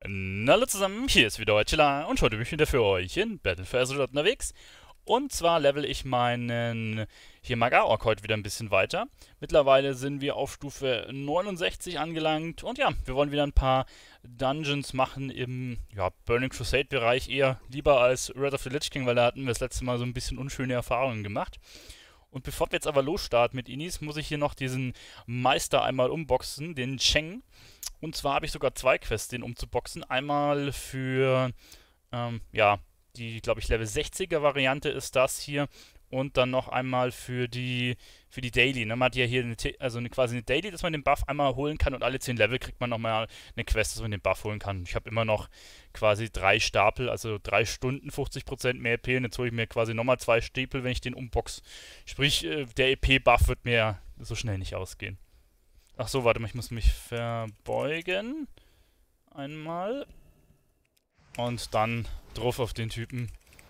Na hallo zusammen, hier ist wieder Chilla und heute bin ich wieder für euch in Battle for Azeroth unterwegs. Und zwar level ich meinen hier Mag-A-Ork heute wieder ein bisschen weiter. Mittlerweile sind wir auf Stufe 69 angelangt und ja, wir wollen wieder ein paar Dungeons machen im Burning Crusade Bereich, eher lieber als Wrath of the Lich King, weil da hatten wir das letzte Mal so ein bisschen unschöne Erfahrungen gemacht. Und bevor wir jetzt aber losstarten mit Inis, muss ich hier noch diesen Meister einmal umboxen, den Cheng. Und zwar habe ich sogar zwei Quests, den umzuboxen. Einmal für, die, glaube ich, Level 60er Variante ist das hier. Und dann noch einmal für die Daily. Ne? Man hat ja hier quasi eine Daily, dass man den Buff einmal holen kann und alle 10 Level kriegt man nochmal eine Quest, dass man den Buff holen kann. Ich habe immer noch quasi 3 Stapel, also 3 Stunden, 50% mehr EP und jetzt hole ich mir quasi nochmal 2 Stapel, wenn ich den umbox. Sprich, der EP-Buff wird mir so schnell nicht ausgehen. Ach so, warte mal, ich muss mich verbeugen. Einmal. Und dann drauf auf den Typen.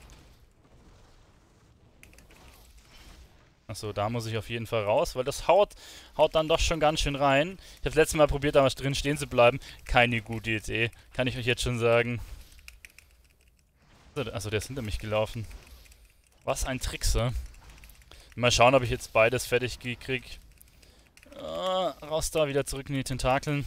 Achso, da muss ich auf jeden Fall raus, weil das haut dann doch schon ganz schön rein. Ich habe das letzte Mal probiert, da drin stehen zu bleiben. Keine gute Idee, kann ich euch jetzt schon sagen. Achso, der ist hinter mich gelaufen. Was ein Trickser. Mal schauen, ob ich jetzt beides fertig kriege. Raus da, wieder zurück in die Tentakeln.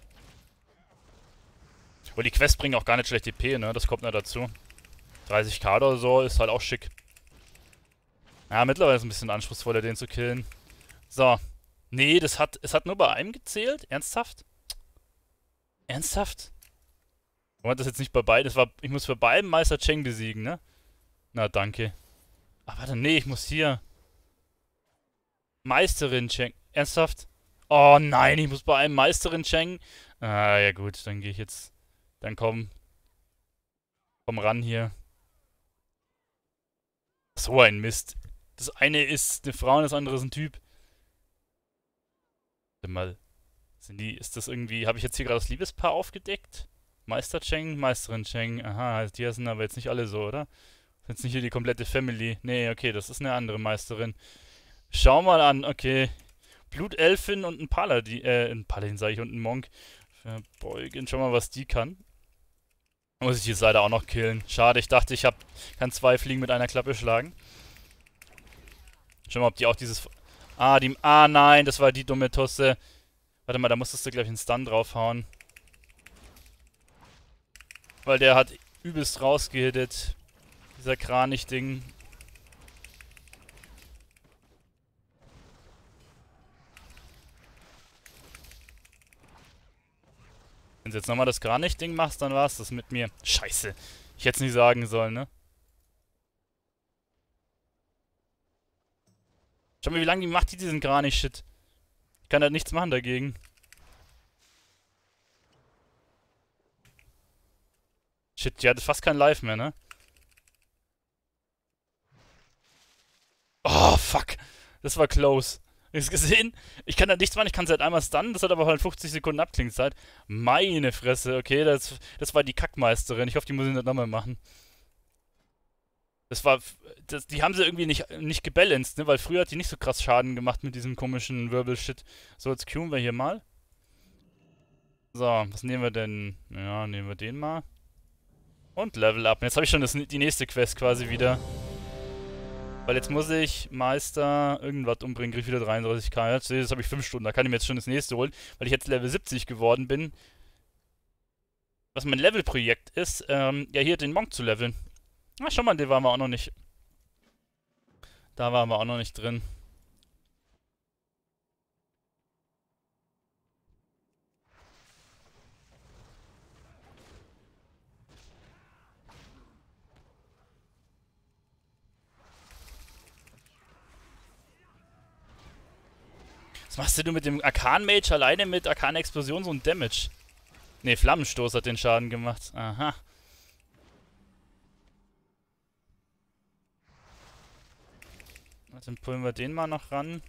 Aber die Quests bringen auch gar nicht schlecht EP, ne? Das kommt noch dazu. 30k oder so ist halt auch schick. Ja, mittlerweile ist es ein bisschen anspruchsvoller, den zu killen. So. Nee, es hat nur bei einem gezählt? Ernsthaft? Ernsthaft? Warum hat das jetzt nicht bei beiden? Ich muss bei beiden Meister Cheng besiegen, ne? Na, danke. Ach, warte, nee, ich muss hier. Meisterin Cheng. Ernsthaft? Oh nein, ich muss bei einem Meisterin Cheng. Ah, ja gut, dann gehe ich jetzt. Dann komm. Komm ran hier. So ein Mist. Das eine ist eine Frau und das andere ist ein Typ. Warte mal. Ist das irgendwie. Habe ich jetzt hier gerade das Liebespaar aufgedeckt? Meister Cheng, Meisterin Cheng. Aha, die sind aber jetzt nicht alle so, oder? Sind jetzt nicht hier die komplette Family. Nee, okay, das ist eine andere Meisterin. Schau mal an, okay. Blutelfin und ein Paladin sage ich, und ein Monk. Verbeugen, schau mal, was die kann. Muss ich jetzt leider auch noch killen. Schade, ich dachte, kann 2 Fliegen mit einer Klappe schlagen. Schau mal, ob die auch dieses... Ah, nein, das war die dumme Tusse. Warte mal, da musstest du gleich einen Stun draufhauen. Weil der hat übelst rausgehittet. Dieser Kranich-Ding. Wenn du jetzt nochmal das Kranich-Ding machst, dann war's das mit mir. Scheiße. Ich hätte es nicht sagen sollen, ne? Schau mal, wie lange macht die diesen Kranich-Shit? Ich kann da nichts machen dagegen. Shit, die hat fast kein Life mehr, ne? Oh, fuck. Das war close. Hast du gesehen? Ich kann da nichts machen, ich kann sie halt einmal stunnen, das hat aber halt 50 Sekunden Abklingzeit. Meine Fresse, okay, das war die Kackmeisterin. Ich hoffe, die muss ich nicht nochmal machen. Die haben sie irgendwie nicht gebalanced, ne? Weil früher hat die nicht so krass Schaden gemacht mit diesem komischen Wirbel-Shit. So, jetzt queuen wir hier mal. So, was nehmen wir denn? Ja, nehmen wir den mal. Und Level up. Jetzt habe ich schon die nächste Quest quasi wieder. Weil jetzt muss ich Meister irgendwas umbringen, krieg ich wieder 33k. Jetzt habe ich 5 Stunden, da kann ich mir jetzt schon das nächste holen, weil ich jetzt Level 70 geworden bin. Was mein Levelprojekt ist, ja hier den Monk zu leveln. Na, schau mal, den waren wir auch noch nicht. Da waren wir auch noch nicht drin. Was machst du mit dem Arkan-Mage alleine mit Arkan-Explosion so ein Damage? Ne, Flammenstoß hat den Schaden gemacht. Aha. Dann pullen wir den mal noch ran.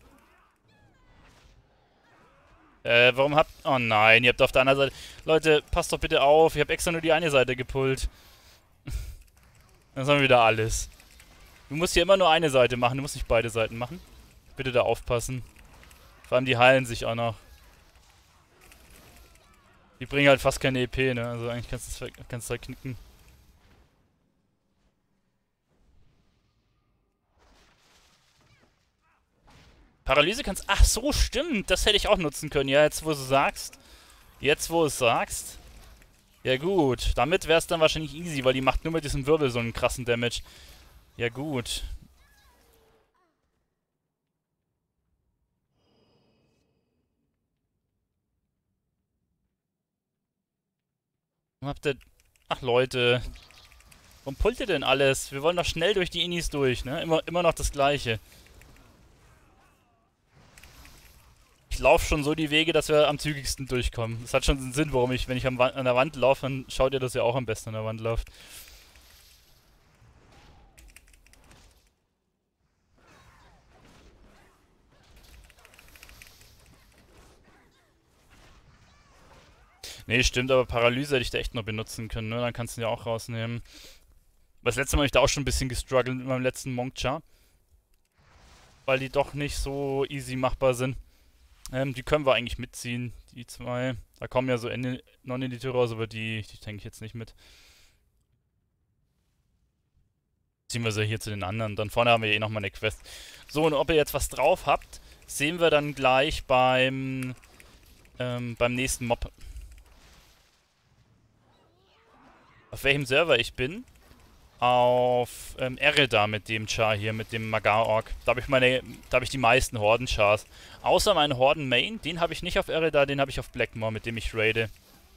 Warum habt... Oh nein, ihr habt auf der anderen Seite... Leute, passt doch bitte auf. Ich habe extra nur die eine Seite gepullt. Dann haben wir wieder alles. Du musst hier immer nur eine Seite machen. Du musst nicht beide Seiten machen. Bitte da aufpassen. Vor allem die heilen sich auch noch. Die bringen halt fast keine EP, ne? Also eigentlich kannst du halt knicken. Paralyse kannst... Ach so, stimmt. Das hätte ich auch nutzen können. Ja, jetzt wo du sagst. Jetzt wo du es sagst. Ja gut. Damit wäre es dann wahrscheinlich easy, weil die macht nur mit diesem Wirbel so einen krassen Damage. Ja gut. Habt ihr... Ach Leute. Warum pullt ihr denn alles? Wir wollen doch schnell durch die Innis durch, ne? Immer noch das Gleiche. Ich laufe schon so die Wege, dass wir am zügigsten durchkommen. Das hat schon einen Sinn, warum ich, wenn ich an der Wand laufe, dann schaut ihr, dass ihr auch am besten an der Wand lauft. Nee, stimmt, aber Paralyse hätte ich da echt noch benutzen können, ne? Dann kannst du den ja auch rausnehmen. Aber das letzte Mal habe ich da auch schon ein bisschen gestruggelt mit meinem letzten Monkcha. Weil die doch nicht so easy machbar sind. Die können wir eigentlich mitziehen, die zwei. Da kommen ja so Non-Elite raus, aber die denke ich jetzt nicht mit. Ziehen wir sie hier zu den anderen. Dann vorne haben wir eh nochmal eine Quest. So, und ob ihr jetzt was drauf habt, sehen wir dann gleich beim nächsten Mob. Auf welchem Server ich bin? Auf Ereda mit dem Char hier, mit dem Magar-Ork. Da habe ich die meisten Horden-Chars. Außer meinen Horden-Main, den habe ich nicht auf Ereda, den habe ich auf Blackmoor, mit dem ich raide.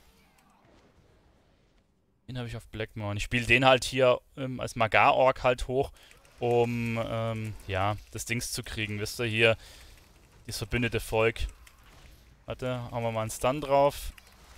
Den habe ich auf Blackmoor. Und ich spiele den halt hier als Magar-Ork halt hoch, um, ja, das Dings zu kriegen. Wisst ihr, hier, das verbündete Volk. Warte, hauen wir mal einen Stun drauf.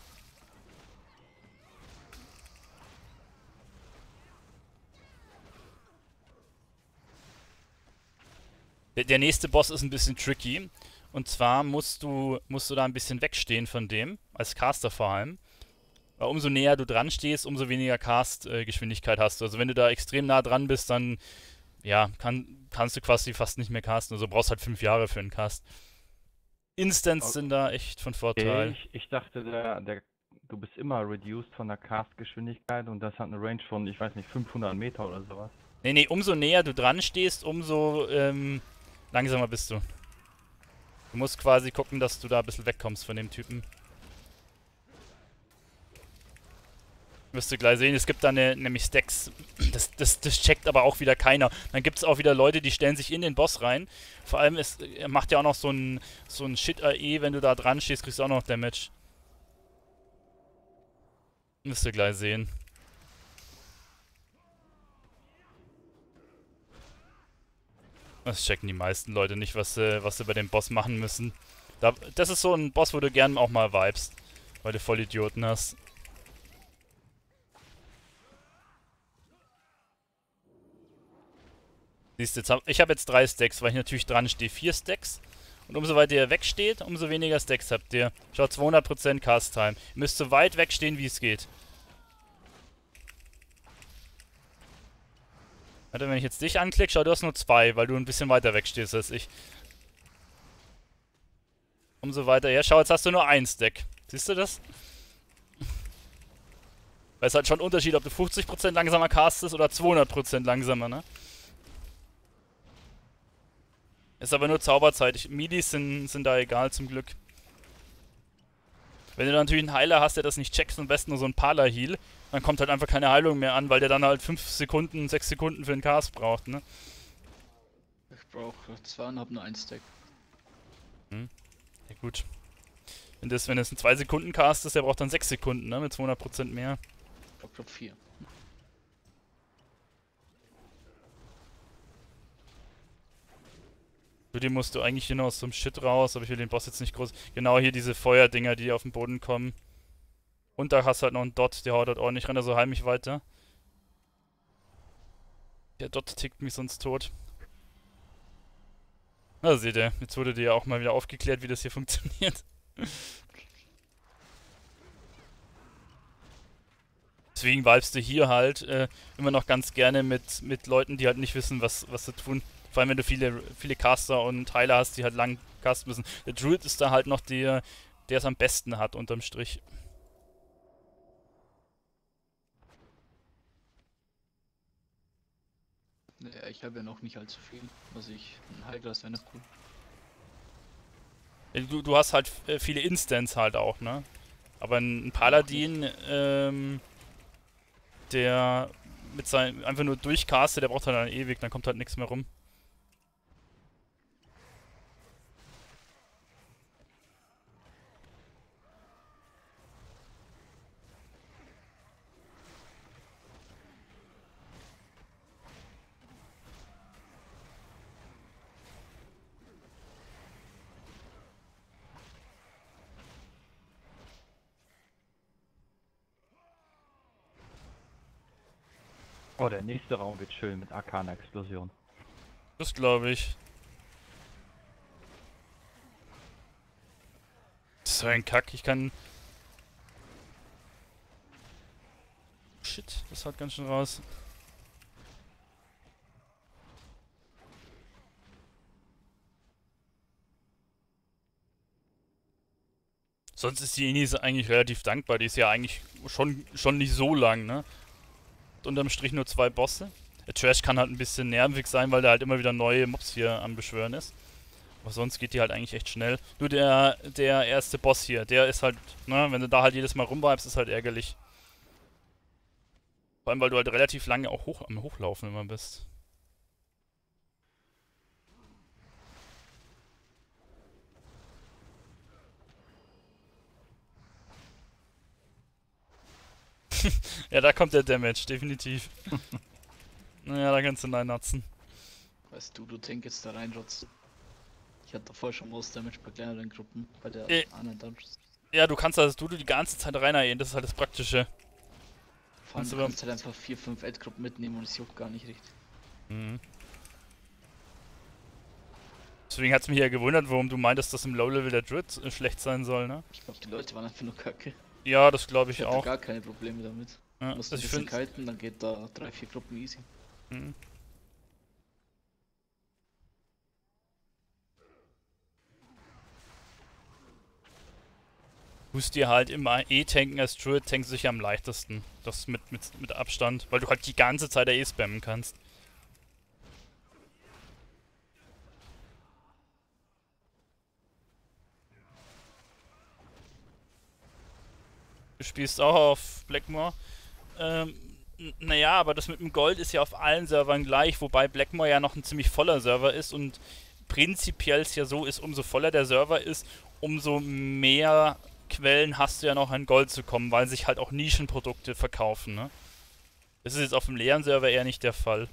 Der nächste Boss ist ein bisschen tricky. Und zwar musst du da ein bisschen wegstehen von dem, als Caster vor allem. Weil umso näher du dran stehst, umso weniger Cast-Geschwindigkeit hast du. Also wenn du da extrem nah dran bist, dann ja, kannst du quasi fast nicht mehr casten. Also brauchst halt 5 Jahre für einen Cast. Instants sind da echt von Vorteil. Ich dachte, du bist immer reduced von der Cast-Geschwindigkeit und das hat eine Range von, ich weiß nicht, 500 Meter oder sowas. Nee, umso näher du dran stehst, umso langsamer bist du. Du musst quasi gucken, dass du da ein bisschen wegkommst von dem Typen. Wirst du gleich sehen, es gibt da nämlich Stacks. Das checkt aber auch wieder keiner. Dann gibt es auch wieder Leute, die stellen sich in den Boss rein. Vor allem, er macht ja auch noch so ein Shit-AE, wenn du da dran stehst, kriegst du auch noch Damage. Wirst du gleich sehen. Das checken die meisten Leute nicht, was sie bei dem Boss machen müssen. Das ist so ein Boss, wo du gern auch mal vibest. Weil du voll Idioten hast. Siehst du, ich habe jetzt 3 Stacks, weil ich natürlich dran stehe. 4 Stacks. Und umso weiter ihr wegsteht, umso weniger Stacks habt ihr. Schaut, 200% Cast Time. Ihr müsst so weit wegstehen, wie es geht. Warte, wenn ich jetzt dich anklicke, schau, du hast nur 2, weil du ein bisschen weiter wegstehst als ich. Umso weiter her. Schau, jetzt hast du nur 1 Stack. Siehst du das? Weil es halt schon ein Unterschied, ob du 50% langsamer castest oder 200% langsamer, ne? Ist aber nur Zauberzeit. Midis sind da egal, zum Glück. Wenn du dann natürlich einen Heiler hast, der das nicht checkt, am besten nur so ein Pala-Heal, dann kommt halt einfach keine Heilung mehr an, weil der dann halt 5 Sekunden, 6 Sekunden für den Cast braucht, ne? Ich brauche 2 und hab nur 1 Stack. Hm. Ja gut. Wenn das ein 2 Sekunden Cast ist, der braucht dann 6 Sekunden, ne? Mit 200% mehr. Ich glaub 4. Für den musst du eigentlich hier noch aus so einem Shit raus, aber ich will den Boss jetzt nicht groß... Genau, hier diese Feuerdinger, die auf den Boden kommen. Und da hast du halt noch einen Dot, der haut halt ordentlich rein, also heim mich weiter. Der Dot tickt mich sonst tot. Na, seht ihr, jetzt wurde dir ja auch mal wieder aufgeklärt, wie das hier funktioniert. Deswegen vibest du hier halt immer noch ganz gerne mit Leuten, die halt nicht wissen, was sie tun. Vor allem, wenn du viele Caster und Heiler hast, die halt lang casten müssen. Der Druid ist da halt noch der es am besten hat, unterm Strich. Ja, ich habe ja noch nicht allzu viel. Also ein Heilglas wäre noch cool. Du hast halt viele Instants halt auch, ne? Aber ein Paladin, der mit seinem einfach nur durchcastet, der braucht halt dann ewig, dann kommt halt nichts mehr rum. Oh, der nächste Raum wird schön mit Arkana-Explosion. Das glaube ich. Das ist so ein Kack, ich kann... Shit, das haut ganz schön raus. Sonst ist die Inis eigentlich relativ dankbar, die ist ja eigentlich schon nicht so lang, ne? Und unterm Strich nur 2 Bosse. Der Trash kann halt ein bisschen nervig sein, weil der halt immer wieder neue Mobs hier am Beschwören ist. Aber sonst geht die halt eigentlich echt schnell. Nur der erste Boss hier, der ist halt, ne, wenn du da halt jedes Mal rumbreibst, ist halt ärgerlich. Vor allem, weil du halt relativ lange auch am Hochlaufen immer bist. Ja, da kommt der Damage, definitiv. Naja, da kannst du natzen. Weißt du tank jetzt da reinrotzt. Ich hatte davor schon Most Damage bei kleineren Gruppen, bei der anderen Dungeons. Ja, du kannst das die ganze Zeit rein, das ist halt das Praktische. Vor allem, du kannst halt einfach 4, 5 Ad-Gruppen mitnehmen und es juckt gar nicht richtig. Mhm. Deswegen hat es mich ja gewundert, warum du meintest, dass im Low-Level der Druid schlecht sein soll, ne? Ich glaube, die Leute waren einfach nur kacke. Ja, das glaube ich Ich hatte auch. gar keine Probleme damit. Ja, Du musst ein bisschen kiten, dann geht da 3, 4 Gruppen easy. Mhm. Du musst dir halt immer tanken als Druid, tankst du dich am leichtesten. Das mit Abstand, weil du halt die ganze Zeit spammen kannst. Du spielst auch auf Blackmore. Naja, aber das mit dem Gold ist ja auf allen Servern gleich, wobei Blackmore ja noch ein ziemlich voller Server ist und prinzipiell es ja so ist, umso voller der Server ist, umso mehr Quellen hast du ja noch an Gold zu kommen, weil sich halt auch Nischenprodukte verkaufen, ne? Das ist jetzt auf dem leeren Server eher nicht der Fall.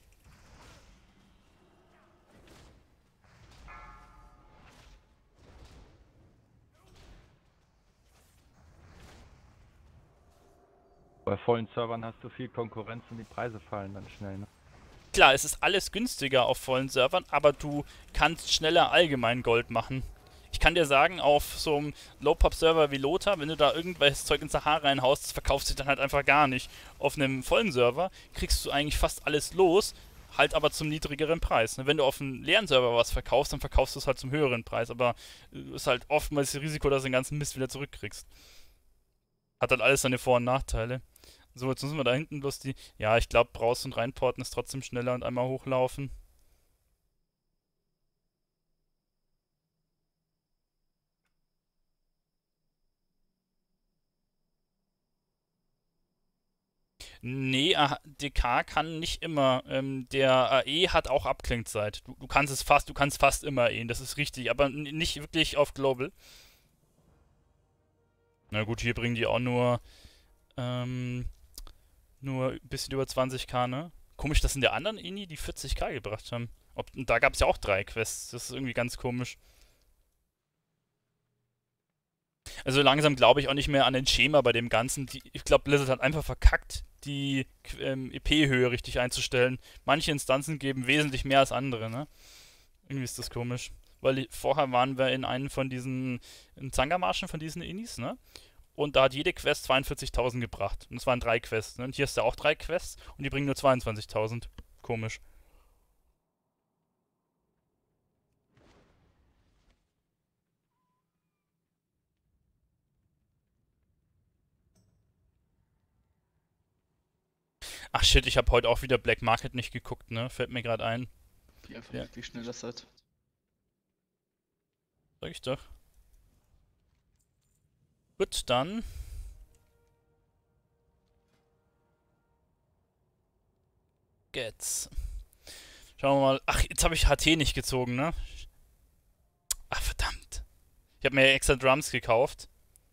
Bei vollen Servern hast du viel Konkurrenz und die Preise fallen dann schnell, ne? Klar, es ist alles günstiger auf vollen Servern, aber du kannst schneller allgemein Gold machen. Ich kann dir sagen, auf so einem Low-Pop-Server wie Lota, wenn du da irgendwelches Zeug ins Sahara reinhaust, das verkauft sich dann halt einfach gar nicht. Auf einem vollen Server kriegst du eigentlich fast alles los, halt aber zum niedrigeren Preis. Wenn du auf einem leeren Server was verkaufst, dann verkaufst du es halt zum höheren Preis, aber ist halt oftmals das Risiko, dass du den ganzen Mist wieder zurückkriegst. Hat halt alles seine Vor- und Nachteile. So, jetzt müssen wir da hinten bloß die... Ja, ich glaube, raus und reinporten ist trotzdem schneller und einmal hochlaufen. Nee, DK kann nicht immer. Der AE hat auch Abklingzeit. Du kannst fast immer AEen, das ist richtig, aber nicht wirklich auf Global. Na gut, hier bringen die auch nur ein bisschen über 20k, ne? Komisch, dass in der anderen Ini die 40k gebracht haben. Und da gab es ja auch 3 Quests, das ist irgendwie ganz komisch. Also langsam glaube ich auch nicht mehr an den Schema bei dem Ganzen. Ich glaube, Blizzard hat einfach verkackt, die EP-Höhe richtig einzustellen. Manche Instanzen geben wesentlich mehr als andere, ne? Irgendwie ist das komisch. Weil vorher waren wir in einem von diesen Zangamarschen von diesen Inis, ne? Und da hat jede Quest 42.000 gebracht. Und es waren 3 Quests, ne? Und hier hast du auch 3 Quests und die bringen nur 22.000. Komisch. Ach shit, ich habe heute auch wieder Black Market nicht geguckt, ne? Fällt mir gerade ein. Wie einfach Ja. wirklich schneller seid. Sag ich doch. Gut, dann. Geht's. Schauen wir mal. Ach, jetzt habe ich HT nicht gezogen, ne? Ach, verdammt. Ich habe mir extra Drums gekauft.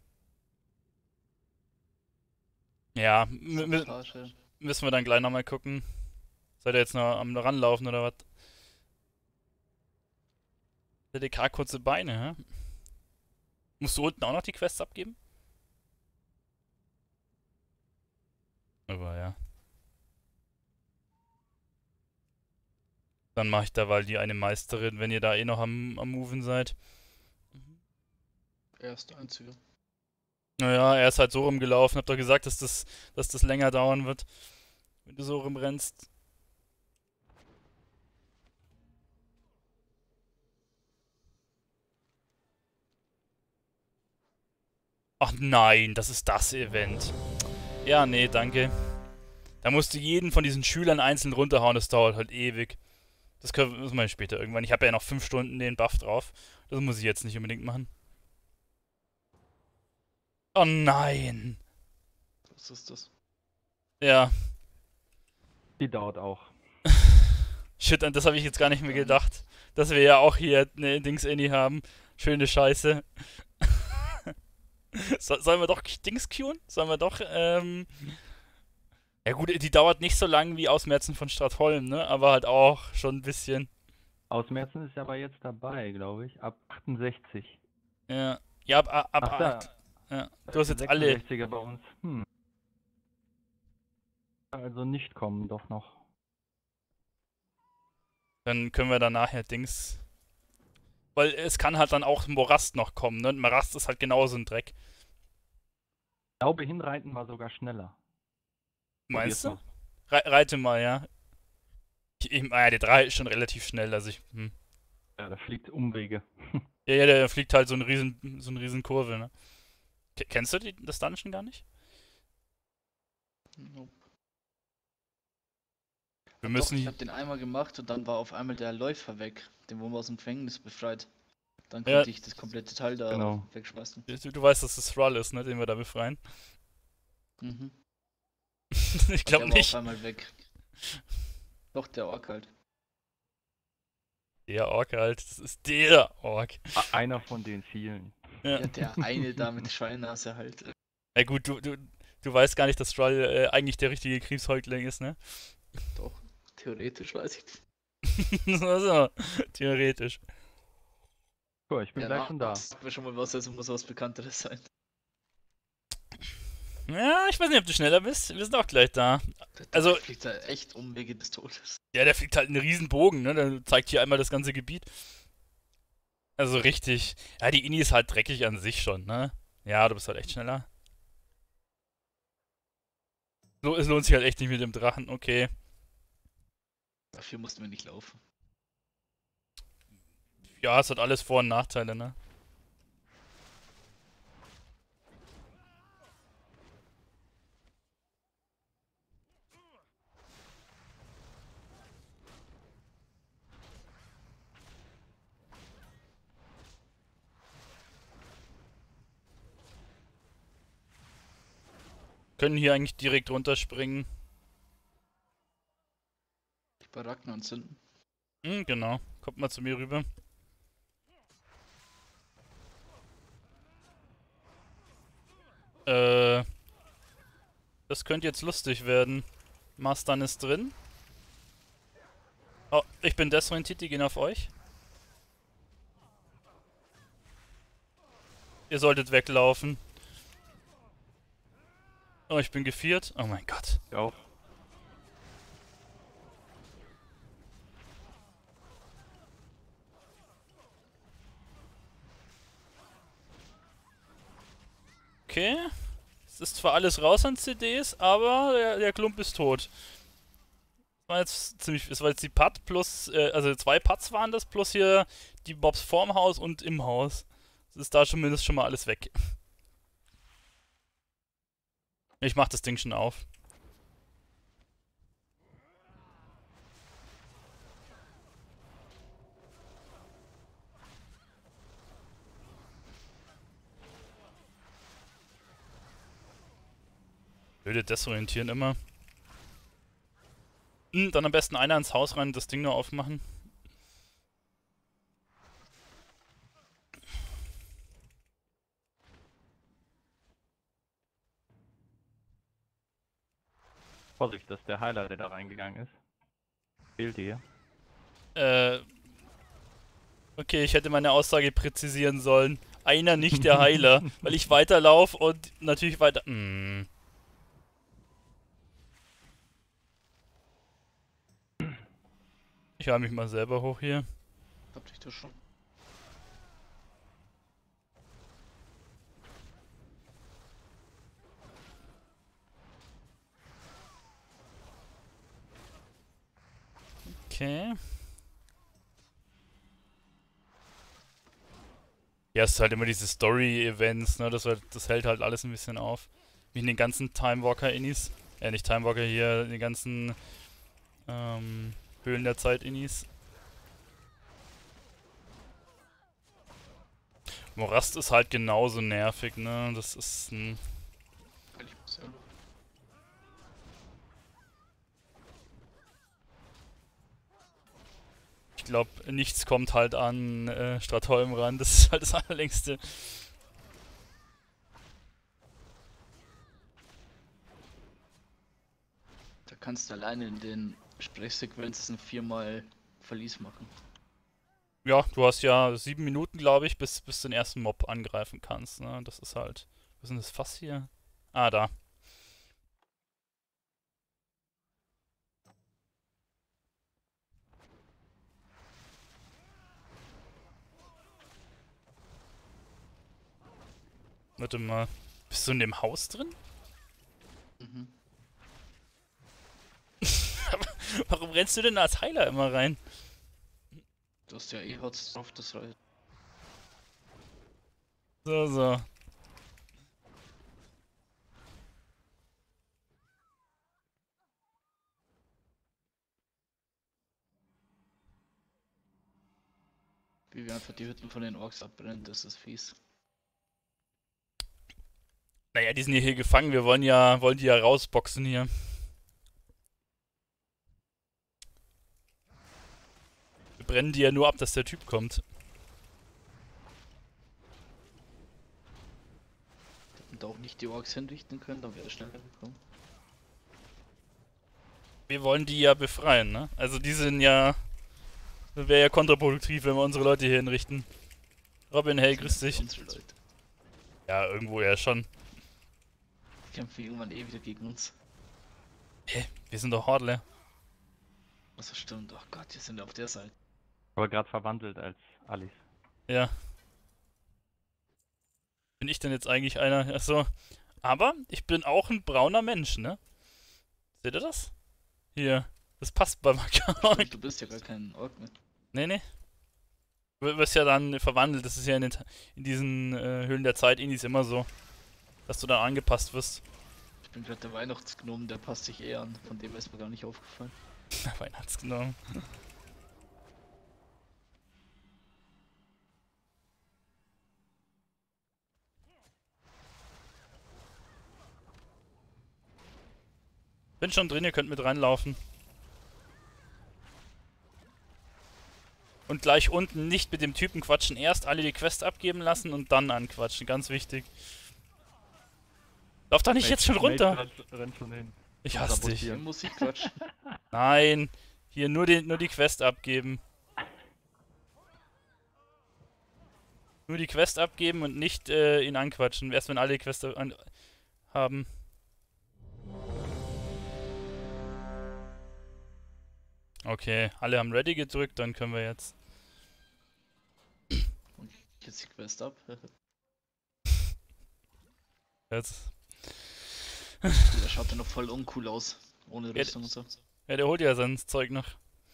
Ja, Sabotage. müssen wir dann gleich nochmal gucken. Seid ihr jetzt noch am ranlaufen oder was? Der DK kurze Beine, hä? Musst du unten auch noch die Quests abgeben? Aber ja. Dann mache ich da mal die eine Meisterin, wenn ihr da eh noch am Moven seid. Er ist der Einzige. Naja, er ist halt so rumgelaufen. Hab doch gesagt, dass das länger dauern wird, wenn du so rumrennst. Ach nein, das ist das Event. Ja, nee, danke. Da musst du jeden von diesen Schülern einzeln runterhauen, das dauert halt ewig. Das mache ich später irgendwann. Ich habe ja noch 5 Stunden den Buff drauf. Das muss ich jetzt nicht unbedingt machen. Oh nein. Was ist das? Ja. Die dauert auch. Shit, an das habe ich jetzt gar nicht mehr gedacht. Dass wir ja auch hier eine Dings-Any haben. Schöne Scheiße. Sollen wir doch Dings queuen? Sollen wir doch, ja gut, die dauert nicht so lang wie Ausmerzen von Stratholm, ne? Aber halt auch schon ein bisschen. Ausmerzen ist aber jetzt dabei, glaube ich. Ab 68. Ja. Ja, ab Ach, da. 8. Ja. Du hast jetzt alle. 66er bei uns. Also nicht kommen, doch noch. Dann können wir da nachher Dings. Weil es kann halt dann auch Morast noch kommen, ne? Und Morast ist halt genauso ein Dreck. Ich glaube, hinreiten war sogar schneller. Meinst du? Probier's mal. Reite mal, ja. Der 3 ist schon relativ schnell, also ich. Ja, da fliegt Umwege. Ja, der fliegt halt so eine riesen Kurve, ne? Kennst du das Dungeon gar nicht? Nope. Wir Doch, müssen. ich habe den einmal gemacht und dann war auf einmal der Läufer weg. Den wurden wir aus dem Gefängnis befreit. Dann Ja. konnte ich das komplette Teil da Genau. wegschmeißen. Du weißt, dass das Thrall ist, ne? Den wir da befreien. Mhm. Ich glaube Der war nicht. auf einmal weg. Doch, der Ork halt. Der Ork halt. Das ist der Ork. Einer von den vielen. Ja. Ja, der eine da mit der Schweinennase halt. Ja gut, du weißt gar nicht, dass Thrall eigentlich der richtige Krebshäuptling ist, ne? Doch, theoretisch weiß ich. Also, theoretisch. Cool, ich bin Ja, gleich schon da. Sag mir schon mal was, also muss was Bekannteres sein. Ja, ich weiß nicht, ob du schneller bist. Wir sind auch gleich da. Der Also- fliegt da echt Umwege des Todes. Ja, der fliegt halt einen riesen Bogen, ne? Der zeigt hier einmal das ganze Gebiet. Also richtig. Ja, die Ini ist halt dreckig an sich schon, ne? Ja, du bist halt echt schneller. So, es lohnt sich halt echt nicht mit dem Drachen, okay. Dafür mussten wir nicht laufen. Ja, es hat alles Vor- und Nachteile, ne? Können hier eigentlich direkt runterspringen. Die Baracken anzünden. Genau. Kommt mal zu mir rüber. Das könnte jetzt lustig werden. Mastern ist drin. Oh, ich bin desorientiert, die gehen auf euch. Ihr solltet weglaufen. Oh, ich bin geviert. Oh mein Gott. Ich auch. Okay. Es ist zwar alles raus an CDs, aber der Klump ist tot. Es war jetzt die Putt plus, also 2 Putts waren das, plus hier die Mobs vorm Haus und im Haus. Das ist da zumindest schon mal alles weg. Ich mach das Ding schon auf. Blöde Desorientieren immer. Dann am besten einer ins Haus rein und das Ding nur aufmachen. Vorsicht, das ist der Heiler, der da reingegangen ist. Fehlt dir. Okay, ich hätte meine Aussage präzisieren sollen. Einer, nicht der Heiler, weil ich weiterlaufe und natürlich weiter... Ich halte mich mal selber hoch hier. Hab dich da schon. Okay. Ja, es ist halt immer diese Story-Events, ne? Das hält halt alles ein bisschen auf. Wie in den ganzen Timewalker-Innis. Nicht Timewalker hier, den ganzen Höhlen der Zeit-Innis. Morast ist halt genauso nervig, ne? Das ist ein... Ich glaube, nichts kommt halt an Stratholm ran. Das ist halt das Allerlängste. Da kannst du alleine in den Sprechsequenzen 4-mal Verlies machen. Ja, du hast ja 7 Minuten, glaube ich, bis du den ersten Mob angreifen kannst. Ne? Das ist halt... Was ist denn das Fass hier? Ah, da. Warte mal. Bist du in dem Haus drin? Mhm. Warum rennst du denn als Heiler immer rein? Du hast ja eh Hots drauf, das reicht. So. Wie wir einfach die Hütten von den Orks abbrennen, das ist fies. Naja, die sind ja hier gefangen. Wir wollen die ja rausboxen hier. Wir brennen die ja nur ab, dass der Typ kommt. Und auch nicht die Orks hinrichten können, dann wäre er schneller gekommen. Wir wollen die ja befreien, ne? Also die sind ja... Das wäre ja kontraproduktiv, wenn wir unsere Leute hier hinrichten. Robin, hey, grüß dich. Unsere Leute. Ja, irgendwo ja schon. Die kämpfen irgendwann eh wieder gegen uns. Hä? Wir sind doch Hordle. Was das stimmt. Ach Gott, die sind auf der Seite. Aber gerade verwandelt als Alice. Ja. Bin ich denn jetzt eigentlich einer? Achso. Aber ich bin auch ein brauner Mensch, ne? Seht ihr das? Hier. Das passt bei Makar. Du bist ja gar kein Ork mehr. Nee. Du wirst ja dann verwandelt. Das ist ja in diesen Höhlen der Zeit-Inis immer so. Dass du dann angepasst wirst. Ich bin gerade der Weihnachtsgnom, der passt sich eh an. Von dem ist mir gar nicht aufgefallen. Weihnachtsgnom. Bin schon drin, ihr könnt mit reinlaufen. Und gleich unten nicht mit dem Typen quatschen. Erst alle die Quest abgeben lassen und dann anquatschen. Ganz wichtig. Lauf doch nicht jetzt schon runter. Renn schon hin. Ich hasse dich. Hier muss ich quatschen. Nein. Hier nur die Quest abgeben. Nur die Quest abgeben und nicht ihn anquatschen. Erst wenn alle die Quest haben. Okay, alle haben Ready gedrückt, dann können wir jetzt. Und jetzt die Quest ab. Jetzt. Der schaut ja noch voll uncool aus. Ohne Rüstung und so. Ja, der holt ja sein Zeug noch.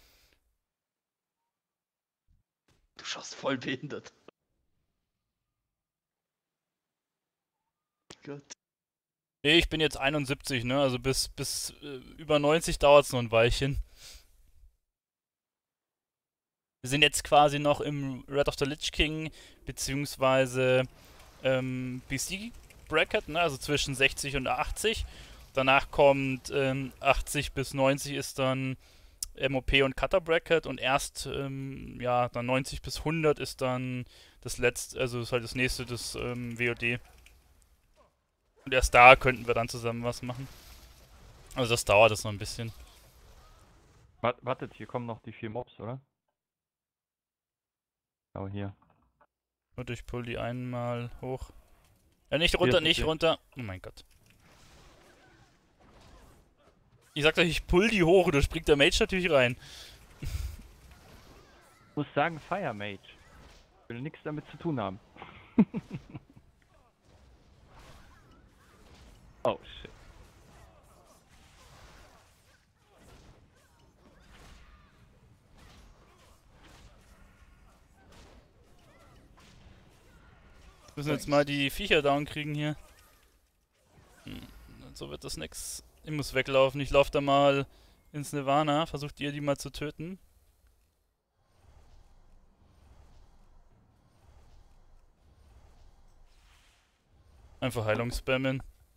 Du schaust voll behindert. Gott. Nee, ich bin jetzt 71, ne? Also bis über 90 dauert es noch ein Weilchen. Wir sind jetzt quasi noch im Red of the Lich King, beziehungsweise BC Bracket, ne? Also zwischen 60 und 80. Danach kommt 80 bis 90 ist dann MOP und Cutter Bracket und erst ja, dann 90 bis 100 ist dann das letzte, also ist halt das nächste, das WOD. Und erst da könnten wir dann zusammen was machen. Also das dauert jetzt noch ein bisschen. Wartet, hier kommen noch die 4 Mobs, oder? Oh, hier. Und ich pull die einmal hoch. Ja, nicht runter, ist nicht sie. runter. Oh mein Gott. Ich sag euch, ich pull die hoch und da springt der Mage natürlich rein. Ich muss sagen, Fire Mage. Will nichts damit zu tun haben. Oh, shit. Müssen jetzt mal die Viecher down kriegen hier. So wird das nix. Ich muss weglaufen. Ich laufe da mal ins Nirvana. Versucht ihr die mal zu töten. Einfach Heilung spammen.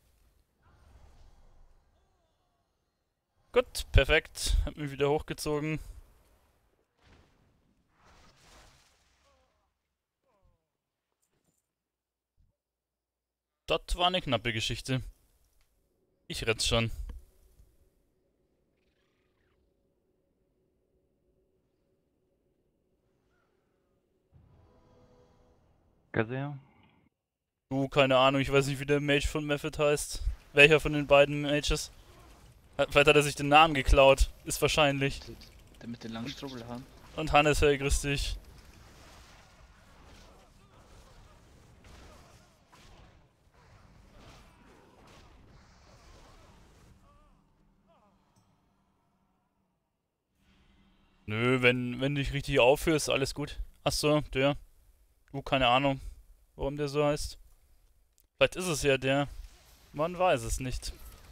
Gut, perfekt. Hab mich wieder hochgezogen. Das war eine knappe Geschichte. Ich rett's schon. Gazer? Keine Ahnung, ich weiß nicht, wie der Mage von Method heißt. Welcher von den beiden Mages? Vielleicht hat er sich den Namen geklaut. Ist wahrscheinlich. Der mit den langen Strubbelhaaren. Und Hannes, hey, grüß dich. Nö, wenn du dich richtig aufführst, alles gut. Achso, der. Keine Ahnung, warum der so heißt. Vielleicht ist es ja der. Man weiß es nicht.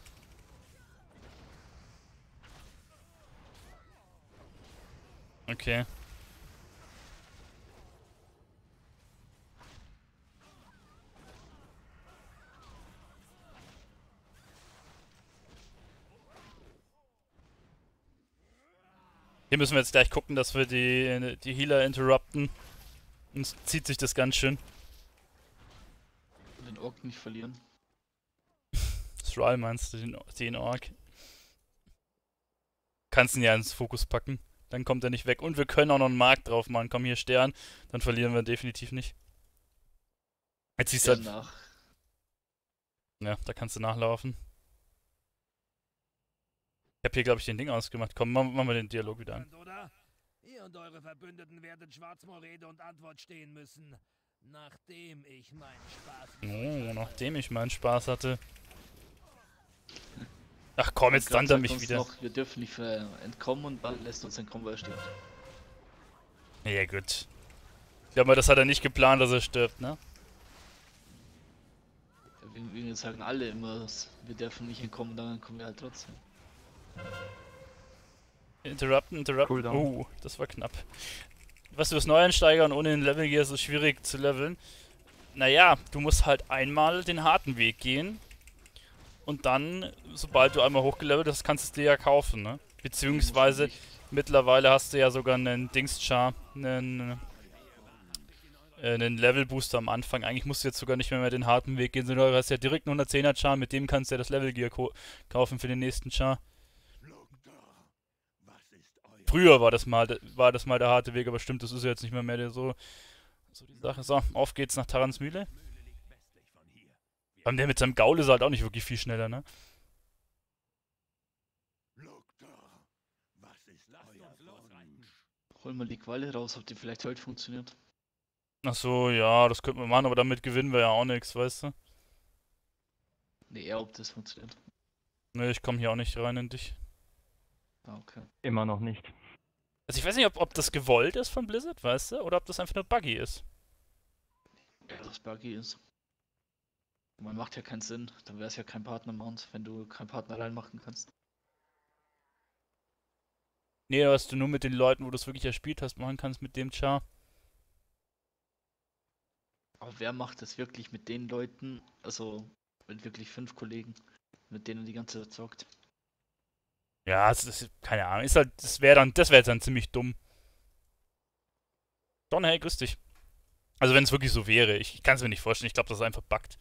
Okay. Hier müssen wir jetzt gleich gucken, dass wir die Healer interrupten. Sonst zieht sich das ganz schön. Und den Ork nicht verlieren. Thrall meinst du, den Ork? Kannst ihn ja ins Fokus packen. Dann kommt er nicht weg. Und wir können auch noch einen Mark drauf machen. Komm hier, Stern. Dann verlieren wir definitiv nicht. Jetzt siehst du halt. Nach. Ja, da kannst du nachlaufen. Ich hab hier, glaube ich, den Ding ausgemacht. Komm, machen wir den Dialog wieder an. Oder? Ihr und eure Verbündeten werden Schwarzmoor Rede und Antwort stehen müssen, nachdem ich meinen Spaß... Oh, nachdem ich meinen Spaß hatte. Ach komm, jetzt stand er mich wieder. Noch, wir dürfen nicht entkommen und bald lässt uns ein Konvoi stehen. Ja, gut. Ich glaube mal, das hat er nicht geplant, dass er stirbt, ne? Ja, wir sagen alle immer, wir dürfen nicht entkommen, dann kommen wir halt trotzdem. Interrupten. Cooldown. Oh, das war knapp. Was du als Neueinsteiger und ohne den Level Gear so schwierig zu leveln. Naja, du musst halt einmal den harten Weg gehen. Und dann, sobald du einmal hochgelevelt hast, kannst du es dir ja kaufen, ne? Beziehungsweise, mittlerweile hast du ja sogar einen Dings-Char, einen Level-Booster am Anfang. Eigentlich musst du jetzt sogar nicht mehr den harten Weg gehen, sondern du hast ja direkt einen 110er-Char, mit dem kannst du ja das Level-Gear kaufen für den nächsten Char. Früher war das mal der harte Weg, aber stimmt, das ist ja jetzt nicht mehr so die Sache. So, auf geht's nach Tarans Mühle. Der mit seinem Gaul ist halt auch nicht wirklich viel schneller, ne? Holen wir die Qualle raus, ob die vielleicht heute funktioniert. Ach so, ja, das könnten wir machen, aber damit gewinnen wir ja auch nichts, weißt du? Ne, eher ob das funktioniert. Ne, ich komme hier auch nicht rein in dich. Ah, okay. Immer noch nicht. Also ich weiß nicht, ob das gewollt ist von Blizzard, weißt du? Oder ob das einfach nur buggy ist. Ja, das buggy ist. Man macht ja keinen Sinn, dann wäre es ja kein Partner-Mount, wenn du keinen Partner reinmachen kannst. Nee, was du nur mit den Leuten, wo du es wirklich erspielt hast, machen kannst mit dem Char. Aber wer macht das wirklich mit den Leuten, also mit wirklich 5 Kollegen? mit denen er die ganze Zeit zockt. Ja, es ist, keine Ahnung, ist halt, das wäre dann ziemlich dumm. John, hey, grüß dich. Also wenn es wirklich so wäre, ich kann es mir nicht vorstellen, ich glaube, das ist einfach buggt.